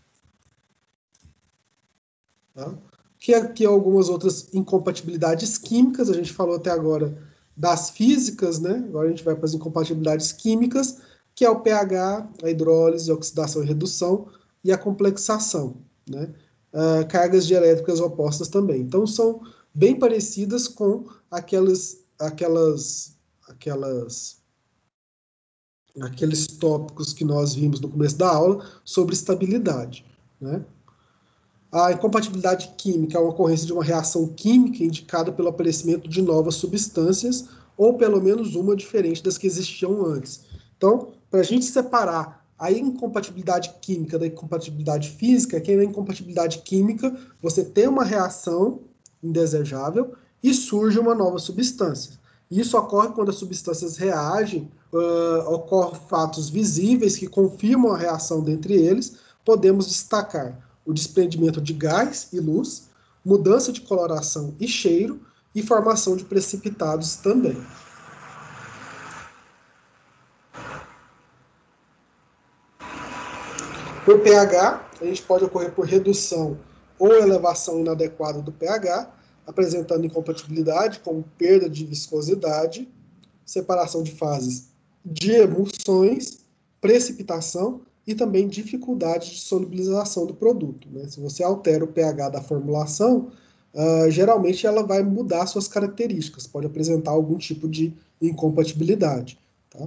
Tá? Que aqui algumas outras incompatibilidades químicas, a gente falou até agora das físicas, né? Agora a gente vai para as incompatibilidades químicas, que é o pH, a hidrólise, a oxidação e redução e a complexação, né? Cargas dielétricas opostas também. Então são bem parecidas com aqueles tópicos que nós vimos no começo da aula sobre estabilidade, né? A incompatibilidade química é uma ocorrência de uma reação química indicada pelo aparecimento de novas substâncias, ou pelo menos uma diferente das que existiam antes. Então, para a gente separar a incompatibilidade química da incompatibilidade física, que na incompatibilidade química você tem uma reação indesejável e surge uma nova substância. Isso ocorre quando as substâncias reagem, ocorrem fatos visíveis que confirmam a reação dentre eles. Podemos destacar o desprendimento de gás e luz, mudança de coloração e cheiro e formação de precipitados também. Por pH, a gente pode ocorrer por redução ou elevação inadequada do pH, apresentando incompatibilidade como perda de viscosidade, separação de fases de emulsões, precipitação e também dificuldade de solubilização do produto, né? Se você altera o pH da formulação, geralmente ela vai mudar suas características, pode apresentar algum tipo de incompatibilidade. Tá?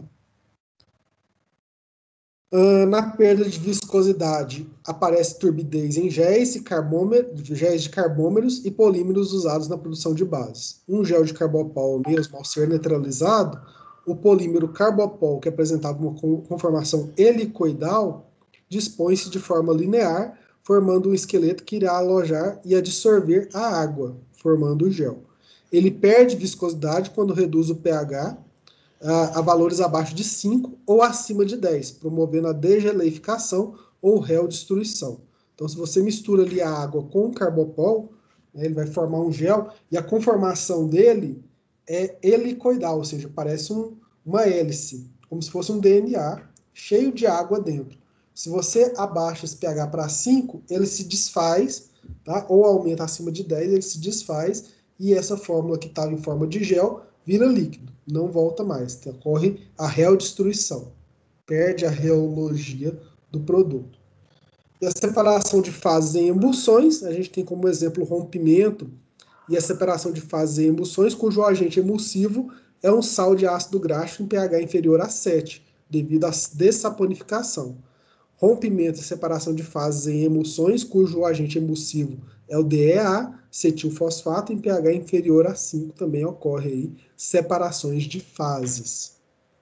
Na perda de viscosidade, aparece turbidez em géis de carbômeros e polímeros usados na produção de bases. Um gel de carbopol, mesmo ao ser neutralizado, o polímero carbopol, que apresentava uma conformação helicoidal, dispõe-se de forma linear, formando um esqueleto que irá alojar e absorver a água, formando o gel. Ele perde viscosidade quando reduz o pH a valores abaixo de 5 ou acima de 10, promovendo a degeleificação ou reodestruição. Então, se você mistura ali a água com o carbopol, né, ele vai formar um gel, e a conformação dele é helicoidal, ou seja, parece uma hélice, como se fosse um DNA cheio de água dentro. Se você abaixa esse pH para 5, ele se desfaz, tá? Ou aumenta acima de 10, ele se desfaz, e essa fórmula que estava em forma de gel vira líquido, não volta mais. Então, ocorre a reodestruição, perde a reologia do produto. E a separação de fases em emulsões, a gente tem como exemplo o rompimento e a separação de fases em emulsões, cujo agente emulsivo é um sal de ácido graxo em pH inferior a 7, devido à dessaponificação. Rompimento e separação de fases em emulsões, cujo agente emulsivo é o DEA, cetilfosfato, em pH inferior a 5, também ocorre aí separações de fases.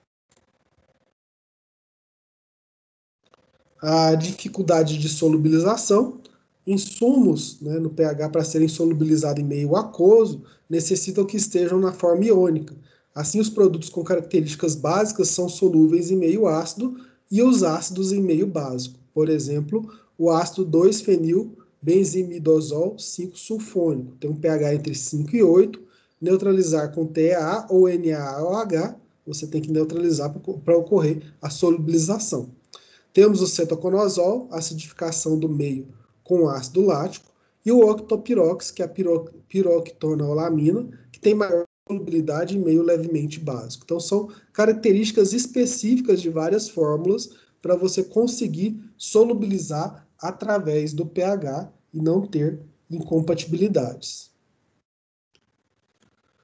A dificuldade de solubilização. Insumos, né, no pH para serem solubilizados em meio aquoso necessitam que estejam na forma iônica. Assim, os produtos com características básicas são solúveis em meio ácido e os ácidos em meio básico. Por exemplo, o ácido 2-fenilbenzimidazol 5-sulfônico tem um pH entre 5 e 8. Neutralizar com TEA ou NaOH, você tem que neutralizar para ocorrer a solubilização. Temos o cetoconazol, acidificação do meio com ácido lático, e o octopirox, que é a piroctanolamina, que tem maior solubilidade em meio levemente básico. Então, são características específicas de várias fórmulas para você conseguir solubilizar através do pH e não ter incompatibilidades.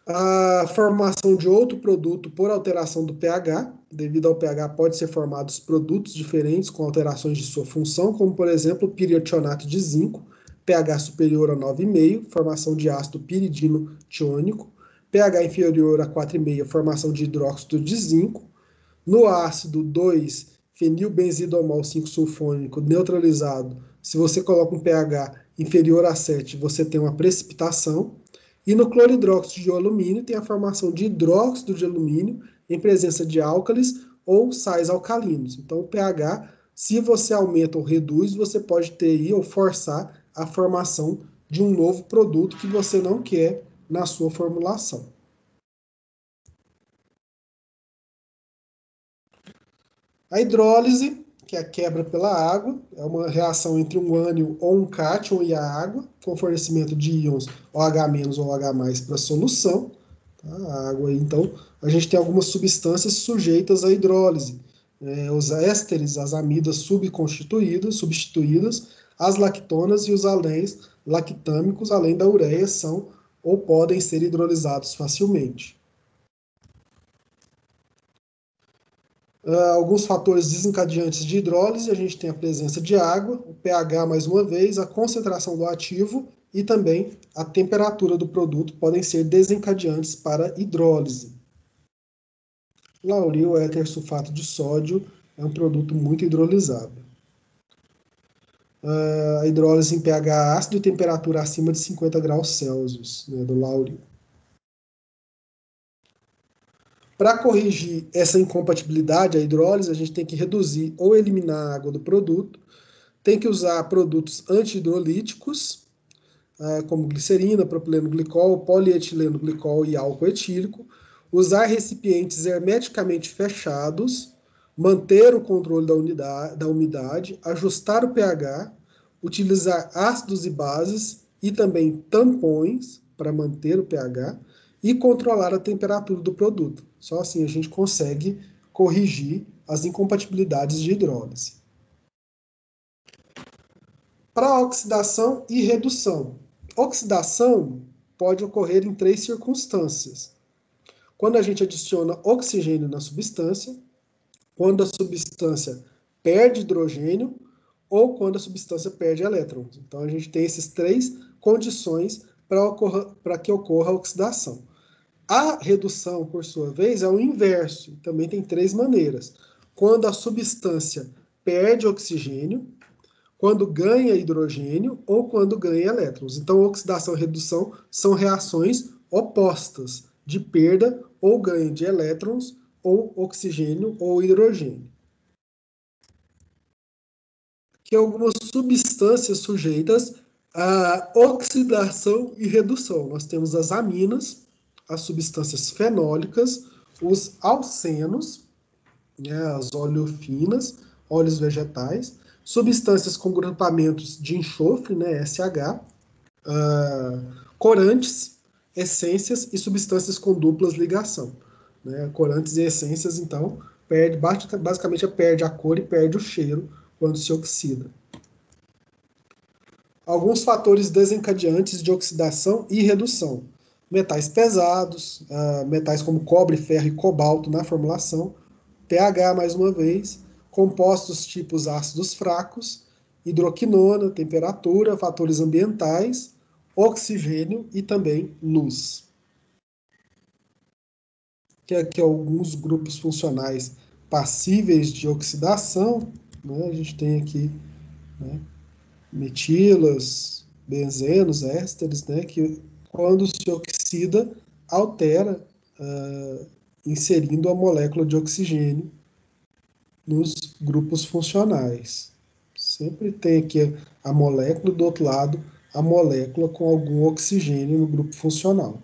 A formação de outro produto por alteração do pH. Devido ao pH, pode ser formados produtos diferentes com alterações de sua função, como, por exemplo, o piritionato de zinco, pH superior a 9,5, formação de ácido piridino tiônico, pH inferior a 4,5, formação de hidróxido de zinco. No ácido 2-fenilbenzidomol 5-sulfônico neutralizado, se você coloca um pH inferior a 7, você tem uma precipitação. E no cloridróxido de alumínio tem a formação de hidróxido de alumínio em presença de álcalis ou sais alcalinos. Então, o pH, se você aumenta ou reduz, você pode ter aí ou forçar a formação de um novo produto que você não quer na sua formulação. A hidrólise, que é a quebra pela água, é uma reação entre um ânion ou um cátion e a água, com fornecimento de íons OH- ou OH+ para a solução. Tá? A água, então, a gente tem algumas substâncias sujeitas à hidrólise. Os ésteres, as amidas substituídas, as lactonas e os aléns lactâmicos, além da ureia, são ou podem ser hidrolizados facilmente. Alguns fatores desencadeantes de hidrólise, a gente tem a presença de água, o pH mais uma vez, a concentração do ativo e também a temperatura do produto podem ser desencadeantes para hidrólise. Lauril éter sulfato de sódio é um produto muito hidrolisado. A hidrólise em pH ácido e temperatura acima de 50 graus Celsius, né, do lauril. Para corrigir essa incompatibilidade, a hidrólise, a gente tem que reduzir ou eliminar a água do produto, tem que usar produtos antihidrolíticos, como glicerina, propileno glicol, polietileno glicol e álcool etílico, usar recipientes hermeticamente fechados, manter o controle da umidade, ajustar o pH, utilizar ácidos e bases e também tampões para manter o pH e controlar a temperatura do produto. Só assim a gente consegue corrigir as incompatibilidades de hidrólise. Para oxidação e redução. Oxidação pode ocorrer em 3 circunstâncias. Quando a gente adiciona oxigênio na substância, quando a substância perde hidrogênio ou quando a substância perde elétrons. Então a gente tem essas 3 condições para que ocorra a oxidação. A redução, por sua vez, é o inverso. Também tem 3 maneiras. Quando a substância perde oxigênio, quando ganha hidrogênio ou quando ganha elétrons. Então, oxidação e redução são reações opostas, de perda ou ganho de elétrons, ou oxigênio ou hidrogênio. Que algumas substâncias sujeitas à oxidação e redução. Nós temos as aminas, as substâncias fenólicas, os alcenos, né, as oleofinas, óleos vegetais, substâncias com grupamentos de enxofre, né, SH, corantes, essências e substâncias com duplas ligação. Né? Corantes e essências, então, basicamente perde a cor e perde o cheiro quando se oxida. Alguns fatores desencadeantes de oxidação e redução. Metais pesados, metais como cobre, ferro e cobalto na formulação, pH, mais uma vez, compostos tipos ácidos fracos, hidroquinona, temperatura, fatores ambientais, oxigênio e também luz. Que aqui alguns grupos funcionais passíveis de oxidação, né? A gente tem aqui, né, metilas, benzenos, ésteres, né, que quando se oxida, altera, inserindo a molécula de oxigênio nos grupos funcionais. Sempre tem aqui a molécula, do outro lado, a molécula com algum oxigênio no grupo funcional.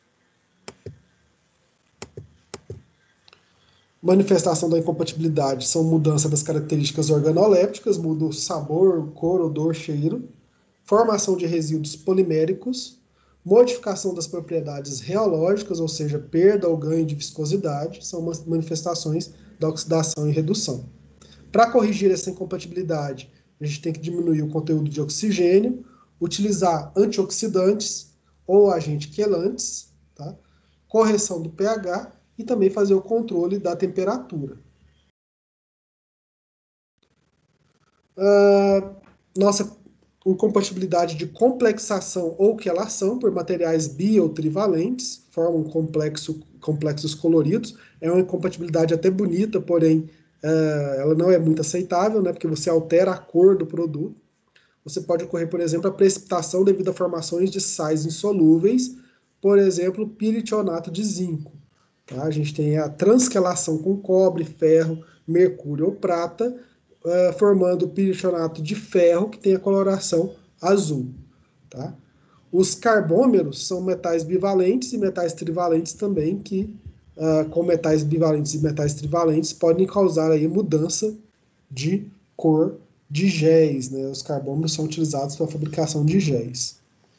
Manifestação da incompatibilidade são mudança das características organolépticas, muda o sabor, cor, odor, cheiro, formação de resíduos poliméricos, modificação das propriedades reológicas, ou seja, perda ou ganho de viscosidade, são manifestações da oxidação e redução. Para corrigir essa incompatibilidade, a gente tem que diminuir o conteúdo de oxigênio, utilizar antioxidantes ou agentes quelantes, tá? correção do pH e também fazer o controle da temperatura. Nossa incompatibilidade de complexação ou quelação por materiais bi ou trivalentes, formam complexos coloridos. É uma incompatibilidade até bonita, porém ela não é muito aceitável, né, porque você altera a cor do produto. Você pode ocorrer, por exemplo, a precipitação devido a formações de sais insolúveis, por exemplo, piritionato de zinco. Tá? A gente tem a transquelação com cobre, ferro, mercúrio ou prata, formando o piritionato de ferro, que tem a coloração azul. Tá? Os carbômeros são metais bivalentes e metais trivalentes também, que com metais bivalentes e metais trivalentes podem causar aí mudança de cor de géis. Né? Os carbômeros são utilizados para a fabricação de géis.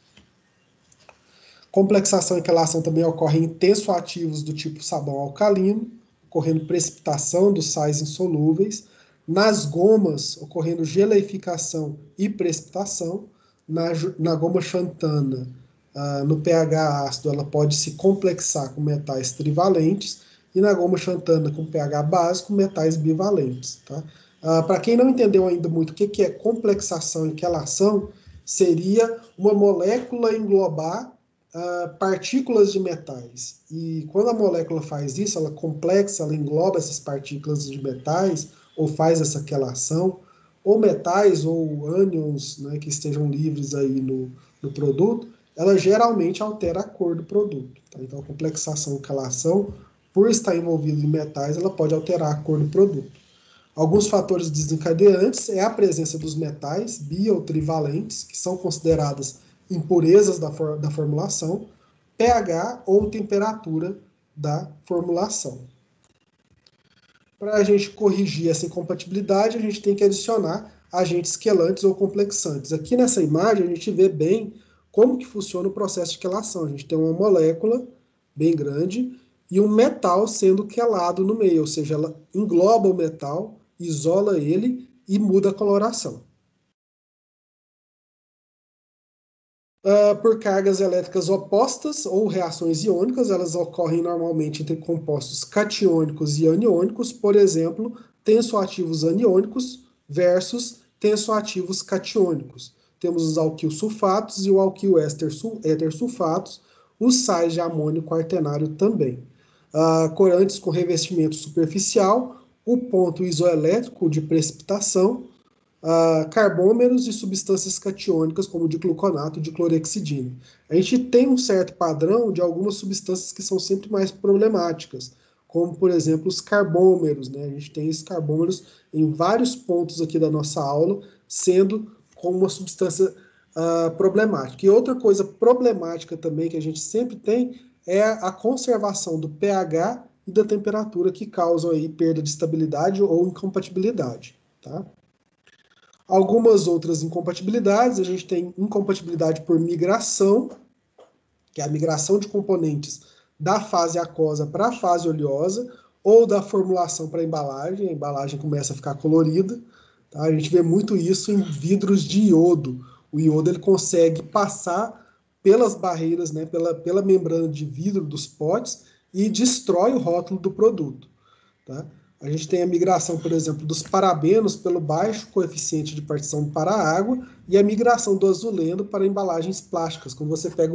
Complexação e quelação também ocorrem em tensoativos do tipo sabão alcalino, ocorrendo precipitação dos sais insolúveis. Nas gomas, ocorrendo geleificação e precipitação. Na goma xantana, no pH ácido, ela pode se complexar com metais trivalentes. E na goma xantana, com pH básico, metais bivalentes. Tá? Para quem não entendeu ainda muito o que é complexação e quelação, seria uma molécula englobar partículas de metais. E quando a molécula faz isso, ela complexa, ela engloba essas partículas de metais, ou faz essa quelação, ou metais ou ânions, né, que estejam livres aí no produto, ela geralmente altera a cor do produto. Tá? Então, a complexação e quelação, por estar envolvida em metais, ela pode alterar a cor do produto. Alguns fatores desencadeantes é a presença dos metais bi ou trivalentes, que são consideradas impurezas da formulação, pH ou temperatura da formulação. Para a gente corrigir essa incompatibilidade, a gente tem que adicionar agentes quelantes ou complexantes. Aqui nessa imagem a gente vê bem como que funciona o processo de quelação. A gente tem uma molécula bem grande e um metal sendo quelado no meio, ou seja, ela engloba o metal, isola ele e muda a coloração. Por cargas elétricas opostas ou reações iônicas, elas ocorrem normalmente entre compostos catiônicos e aniônicos, por exemplo, tensoativos aniônicos versus tensoativos catiônicos. Temos os alquilsulfatos e o alquil-éter sulfatos, os sais de amônio quaternário também. Corantes com revestimento superficial, o ponto isoelétrico de precipitação, carbômeros e substâncias catiônicas, como o dicloroconato e diclorexidina. A gente tem um certo padrão de algumas substâncias que são sempre mais problemáticas, como, por exemplo, os carbômeros. Né? A gente tem esses carbômeros em vários pontos aqui da nossa aula, sendo como uma substância problemática. E outra coisa problemática também que a gente sempre tem é a conservação do pH e da temperatura, que causam aí perda de estabilidade ou incompatibilidade. Tá? Algumas outras incompatibilidades, a gente tem incompatibilidade por migração, que é a migração de componentes da fase aquosa para a fase oleosa, ou da formulação para a embalagem começa a ficar colorida. Tá? A gente vê muito isso em vidros de iodo. O iodo ele consegue passar pelas barreiras, né, pela membrana de vidro dos potes e destrói o rótulo do produto. Tá? A gente tem a migração, por exemplo, dos parabenos pelo baixo coeficiente de partição para a água e a migração do azuleno para embalagens plásticas. Quando você pega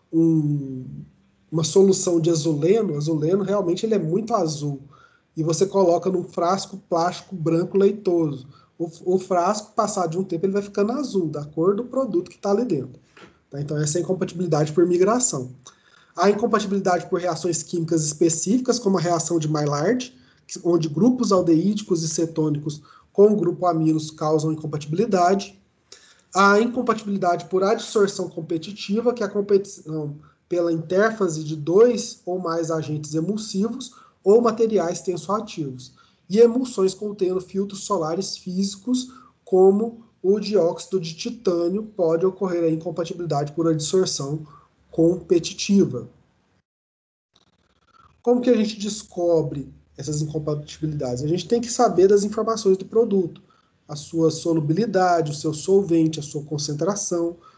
uma solução de azuleno realmente ele é muito azul, e você coloca num frasco plástico branco leitoso. O frasco, passado de um tempo, ele vai ficando azul, da cor do produto que está ali dentro. Tá? Então, essa é a incompatibilidade por migração. A incompatibilidade por reações químicas específicas, como a reação de Maillard, onde grupos aldeídicos e cetônicos com grupo aminos causam incompatibilidade. A incompatibilidade por adsorção competitiva, que é a competição pela interfase de dois ou mais agentes emulsivos ou materiais tensoativos. E emulsões contendo filtros solares físicos, como o dióxido de titânio, pode ocorrer a incompatibilidade por adsorção competitiva. Como que a gente descobre essas incompatibilidades? A gente tem que saber das informações do produto, a sua solubilidade, o seu solvente, a sua concentração.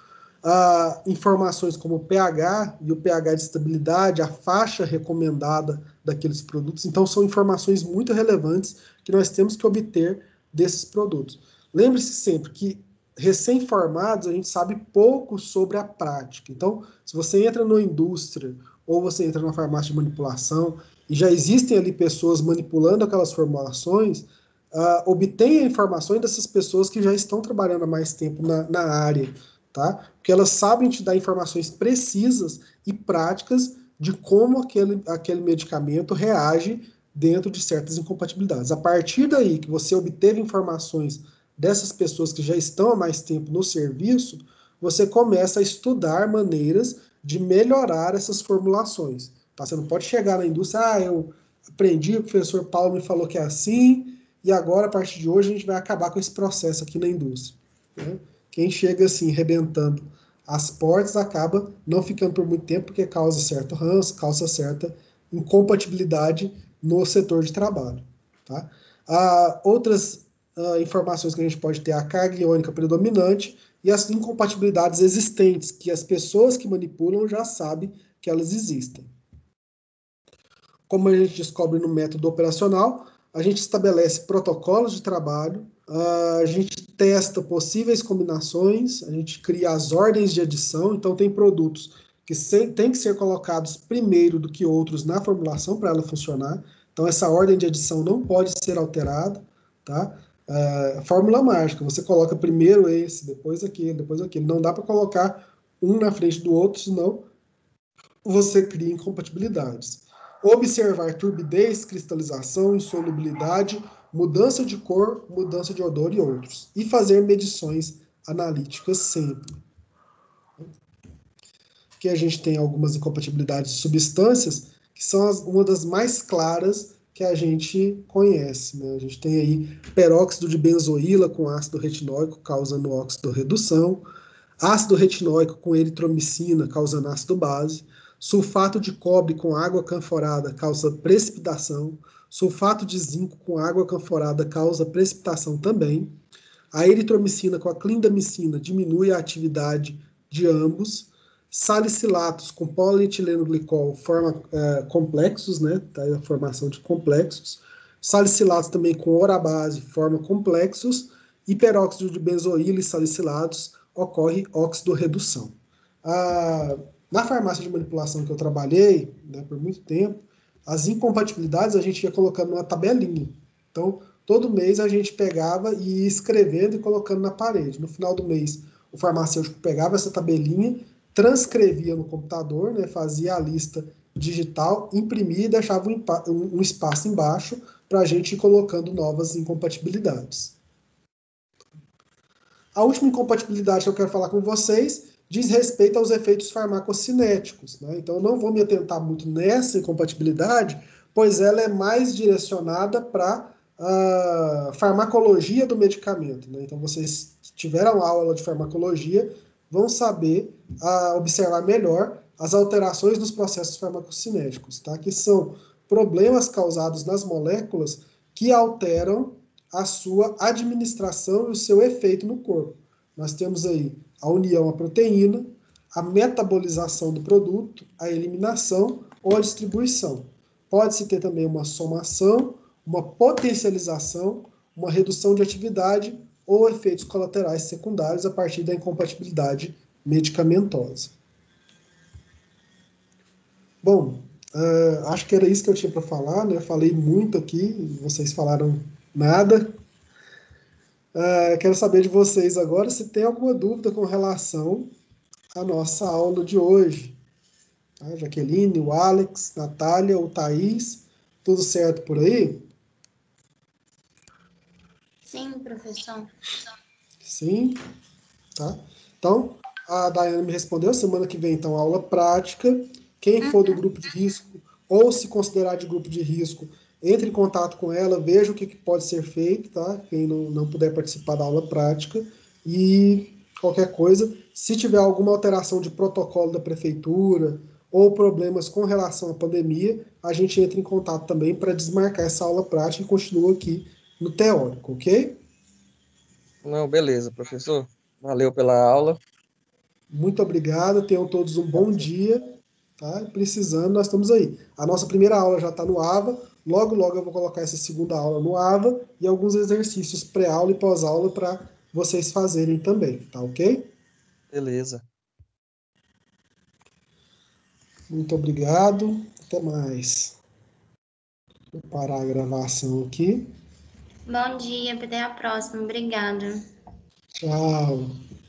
informações como o pH e o pH de estabilidade, a faixa recomendada daqueles produtos. Então, são informações muito relevantes que nós temos que obter desses produtos. Lembre-se sempre que, recém-formados, a gente sabe pouco sobre a prática. Então, se você entra na indústria ou você entra na farmácia de manipulação e já existem ali pessoas manipulando aquelas formulações, obtenha informações dessas pessoas que já estão trabalhando há mais tempo na área, tá? Porque elas sabem te dar informações precisas e práticas de como aquele medicamento reage dentro de certas incompatibilidades. A partir daí que você obteve informações dessas pessoas que já estão há mais tempo no serviço, você começa a estudar maneiras de melhorar essas formulações. Tá? Você não pode chegar na indústria, eu aprendi, o professor Paulo me falou que é assim, e agora, a partir de hoje, a gente vai acabar com esse processo aqui na indústria. Né? Quem chega assim, rebentando as portas, acaba não ficando por muito tempo, porque causa certo ranço, causa certa incompatibilidade no setor de trabalho. Tá? Outras informações que a gente pode ter, a carga iônica predominante e as incompatibilidades existentes, que as pessoas que manipulam já sabem que elas existem. Como a gente descobre no método operacional, a gente estabelece protocolos de trabalho, a gente testa possíveis combinações, a gente cria as ordens de adição, então tem produtos que têm que ser colocados primeiro do que outros na formulação para ela funcionar, então essa ordem de adição não pode ser alterada, tá? Fórmula mágica, você coloca primeiro esse, depois aquele, não dá para colocar um na frente do outro, senão você cria incompatibilidades. Observar turbidez, cristalização, insolubilidade, mudança de cor, mudança de odor e outros. E fazer medições analíticas sempre. Aqui a gente tem algumas incompatibilidades de substâncias, que são uma das mais claras que a gente conhece. Né? A gente tem aí peróxido de benzoíla com ácido retinóico causando óxido-redução, ácido retinóico com eritromicina causando ácido base, sulfato de cobre com água canforada causa precipitação, sulfato de zinco com água canforada causa precipitação também, a eritromicina com a clindamicina diminui a atividade de ambos, salicilatos com polietileno glicol forma complexos, né, tá, a formação de complexos, salicilatos também com orabase forma complexos, e peróxido de benzoíla e salicilatos ocorre óxido-redução. Na farmácia de manipulação que eu trabalhei, né, por muito tempo, as incompatibilidades a gente ia colocando numa tabelinha. Então, todo mês a gente pegava e ia escrevendo e colocando na parede. No final do mês, o farmacêutico pegava essa tabelinha, transcrevia no computador, né, fazia a lista digital, imprimia e deixava um espaço embaixo para a gente ir colocando novas incompatibilidades. A última incompatibilidade que eu quero falar com vocês diz respeito aos efeitos farmacocinéticos. Né? Então, eu não vou me atentar muito nessa incompatibilidade, pois ela é mais direcionada para a farmacologia do medicamento. Né? Então, vocês tiveram aula de farmacologia, vão saber observar melhor as alterações nos processos farmacocinéticos, tá? Que são problemas causados nas moléculas que alteram a sua administração e o seu efeito no corpo. Nós temos aí a união à proteína, a metabolização do produto, a eliminação ou a distribuição. Pode-se ter também uma somação, uma potencialização, uma redução de atividade ou efeitos colaterais secundários a partir da incompatibilidade medicamentosa. Bom, acho que era isso que eu tinha para falar, né? Falei muito aqui, vocês falaram nada. Quero saber de vocês agora se tem alguma dúvida com relação à nossa aula de hoje. Tá? Jaqueline, o Alex, Natália, o Thaís, tudo certo por aí? Sim, professor. Sim, tá? Então, a Daiane me respondeu, semana que vem, então, aula prática. Quem for do grupo de risco, ou se considerar de grupo de risco, entre em contato com ela, veja o que pode ser feito, tá? Quem não puder participar da aula prática. E qualquer coisa, se tiver alguma alteração de protocolo da prefeitura ou problemas com relação à pandemia, a gente entra em contato também para desmarcar essa aula prática e continua aqui no teórico, ok? Não, beleza, professor. Valeu pela aula. Muito obrigado, tenham todos um bom dia, tá? Precisando, nós estamos aí. A nossa primeira aula já está no AVA, logo, logo eu vou colocar essa segunda aula no AVA e alguns exercícios pré-aula e pós-aula para vocês fazerem também, tá ok? Beleza. Muito obrigado, até mais. Vou parar a gravação aqui. Bom dia, até a próxima. Obrigada. Tchau.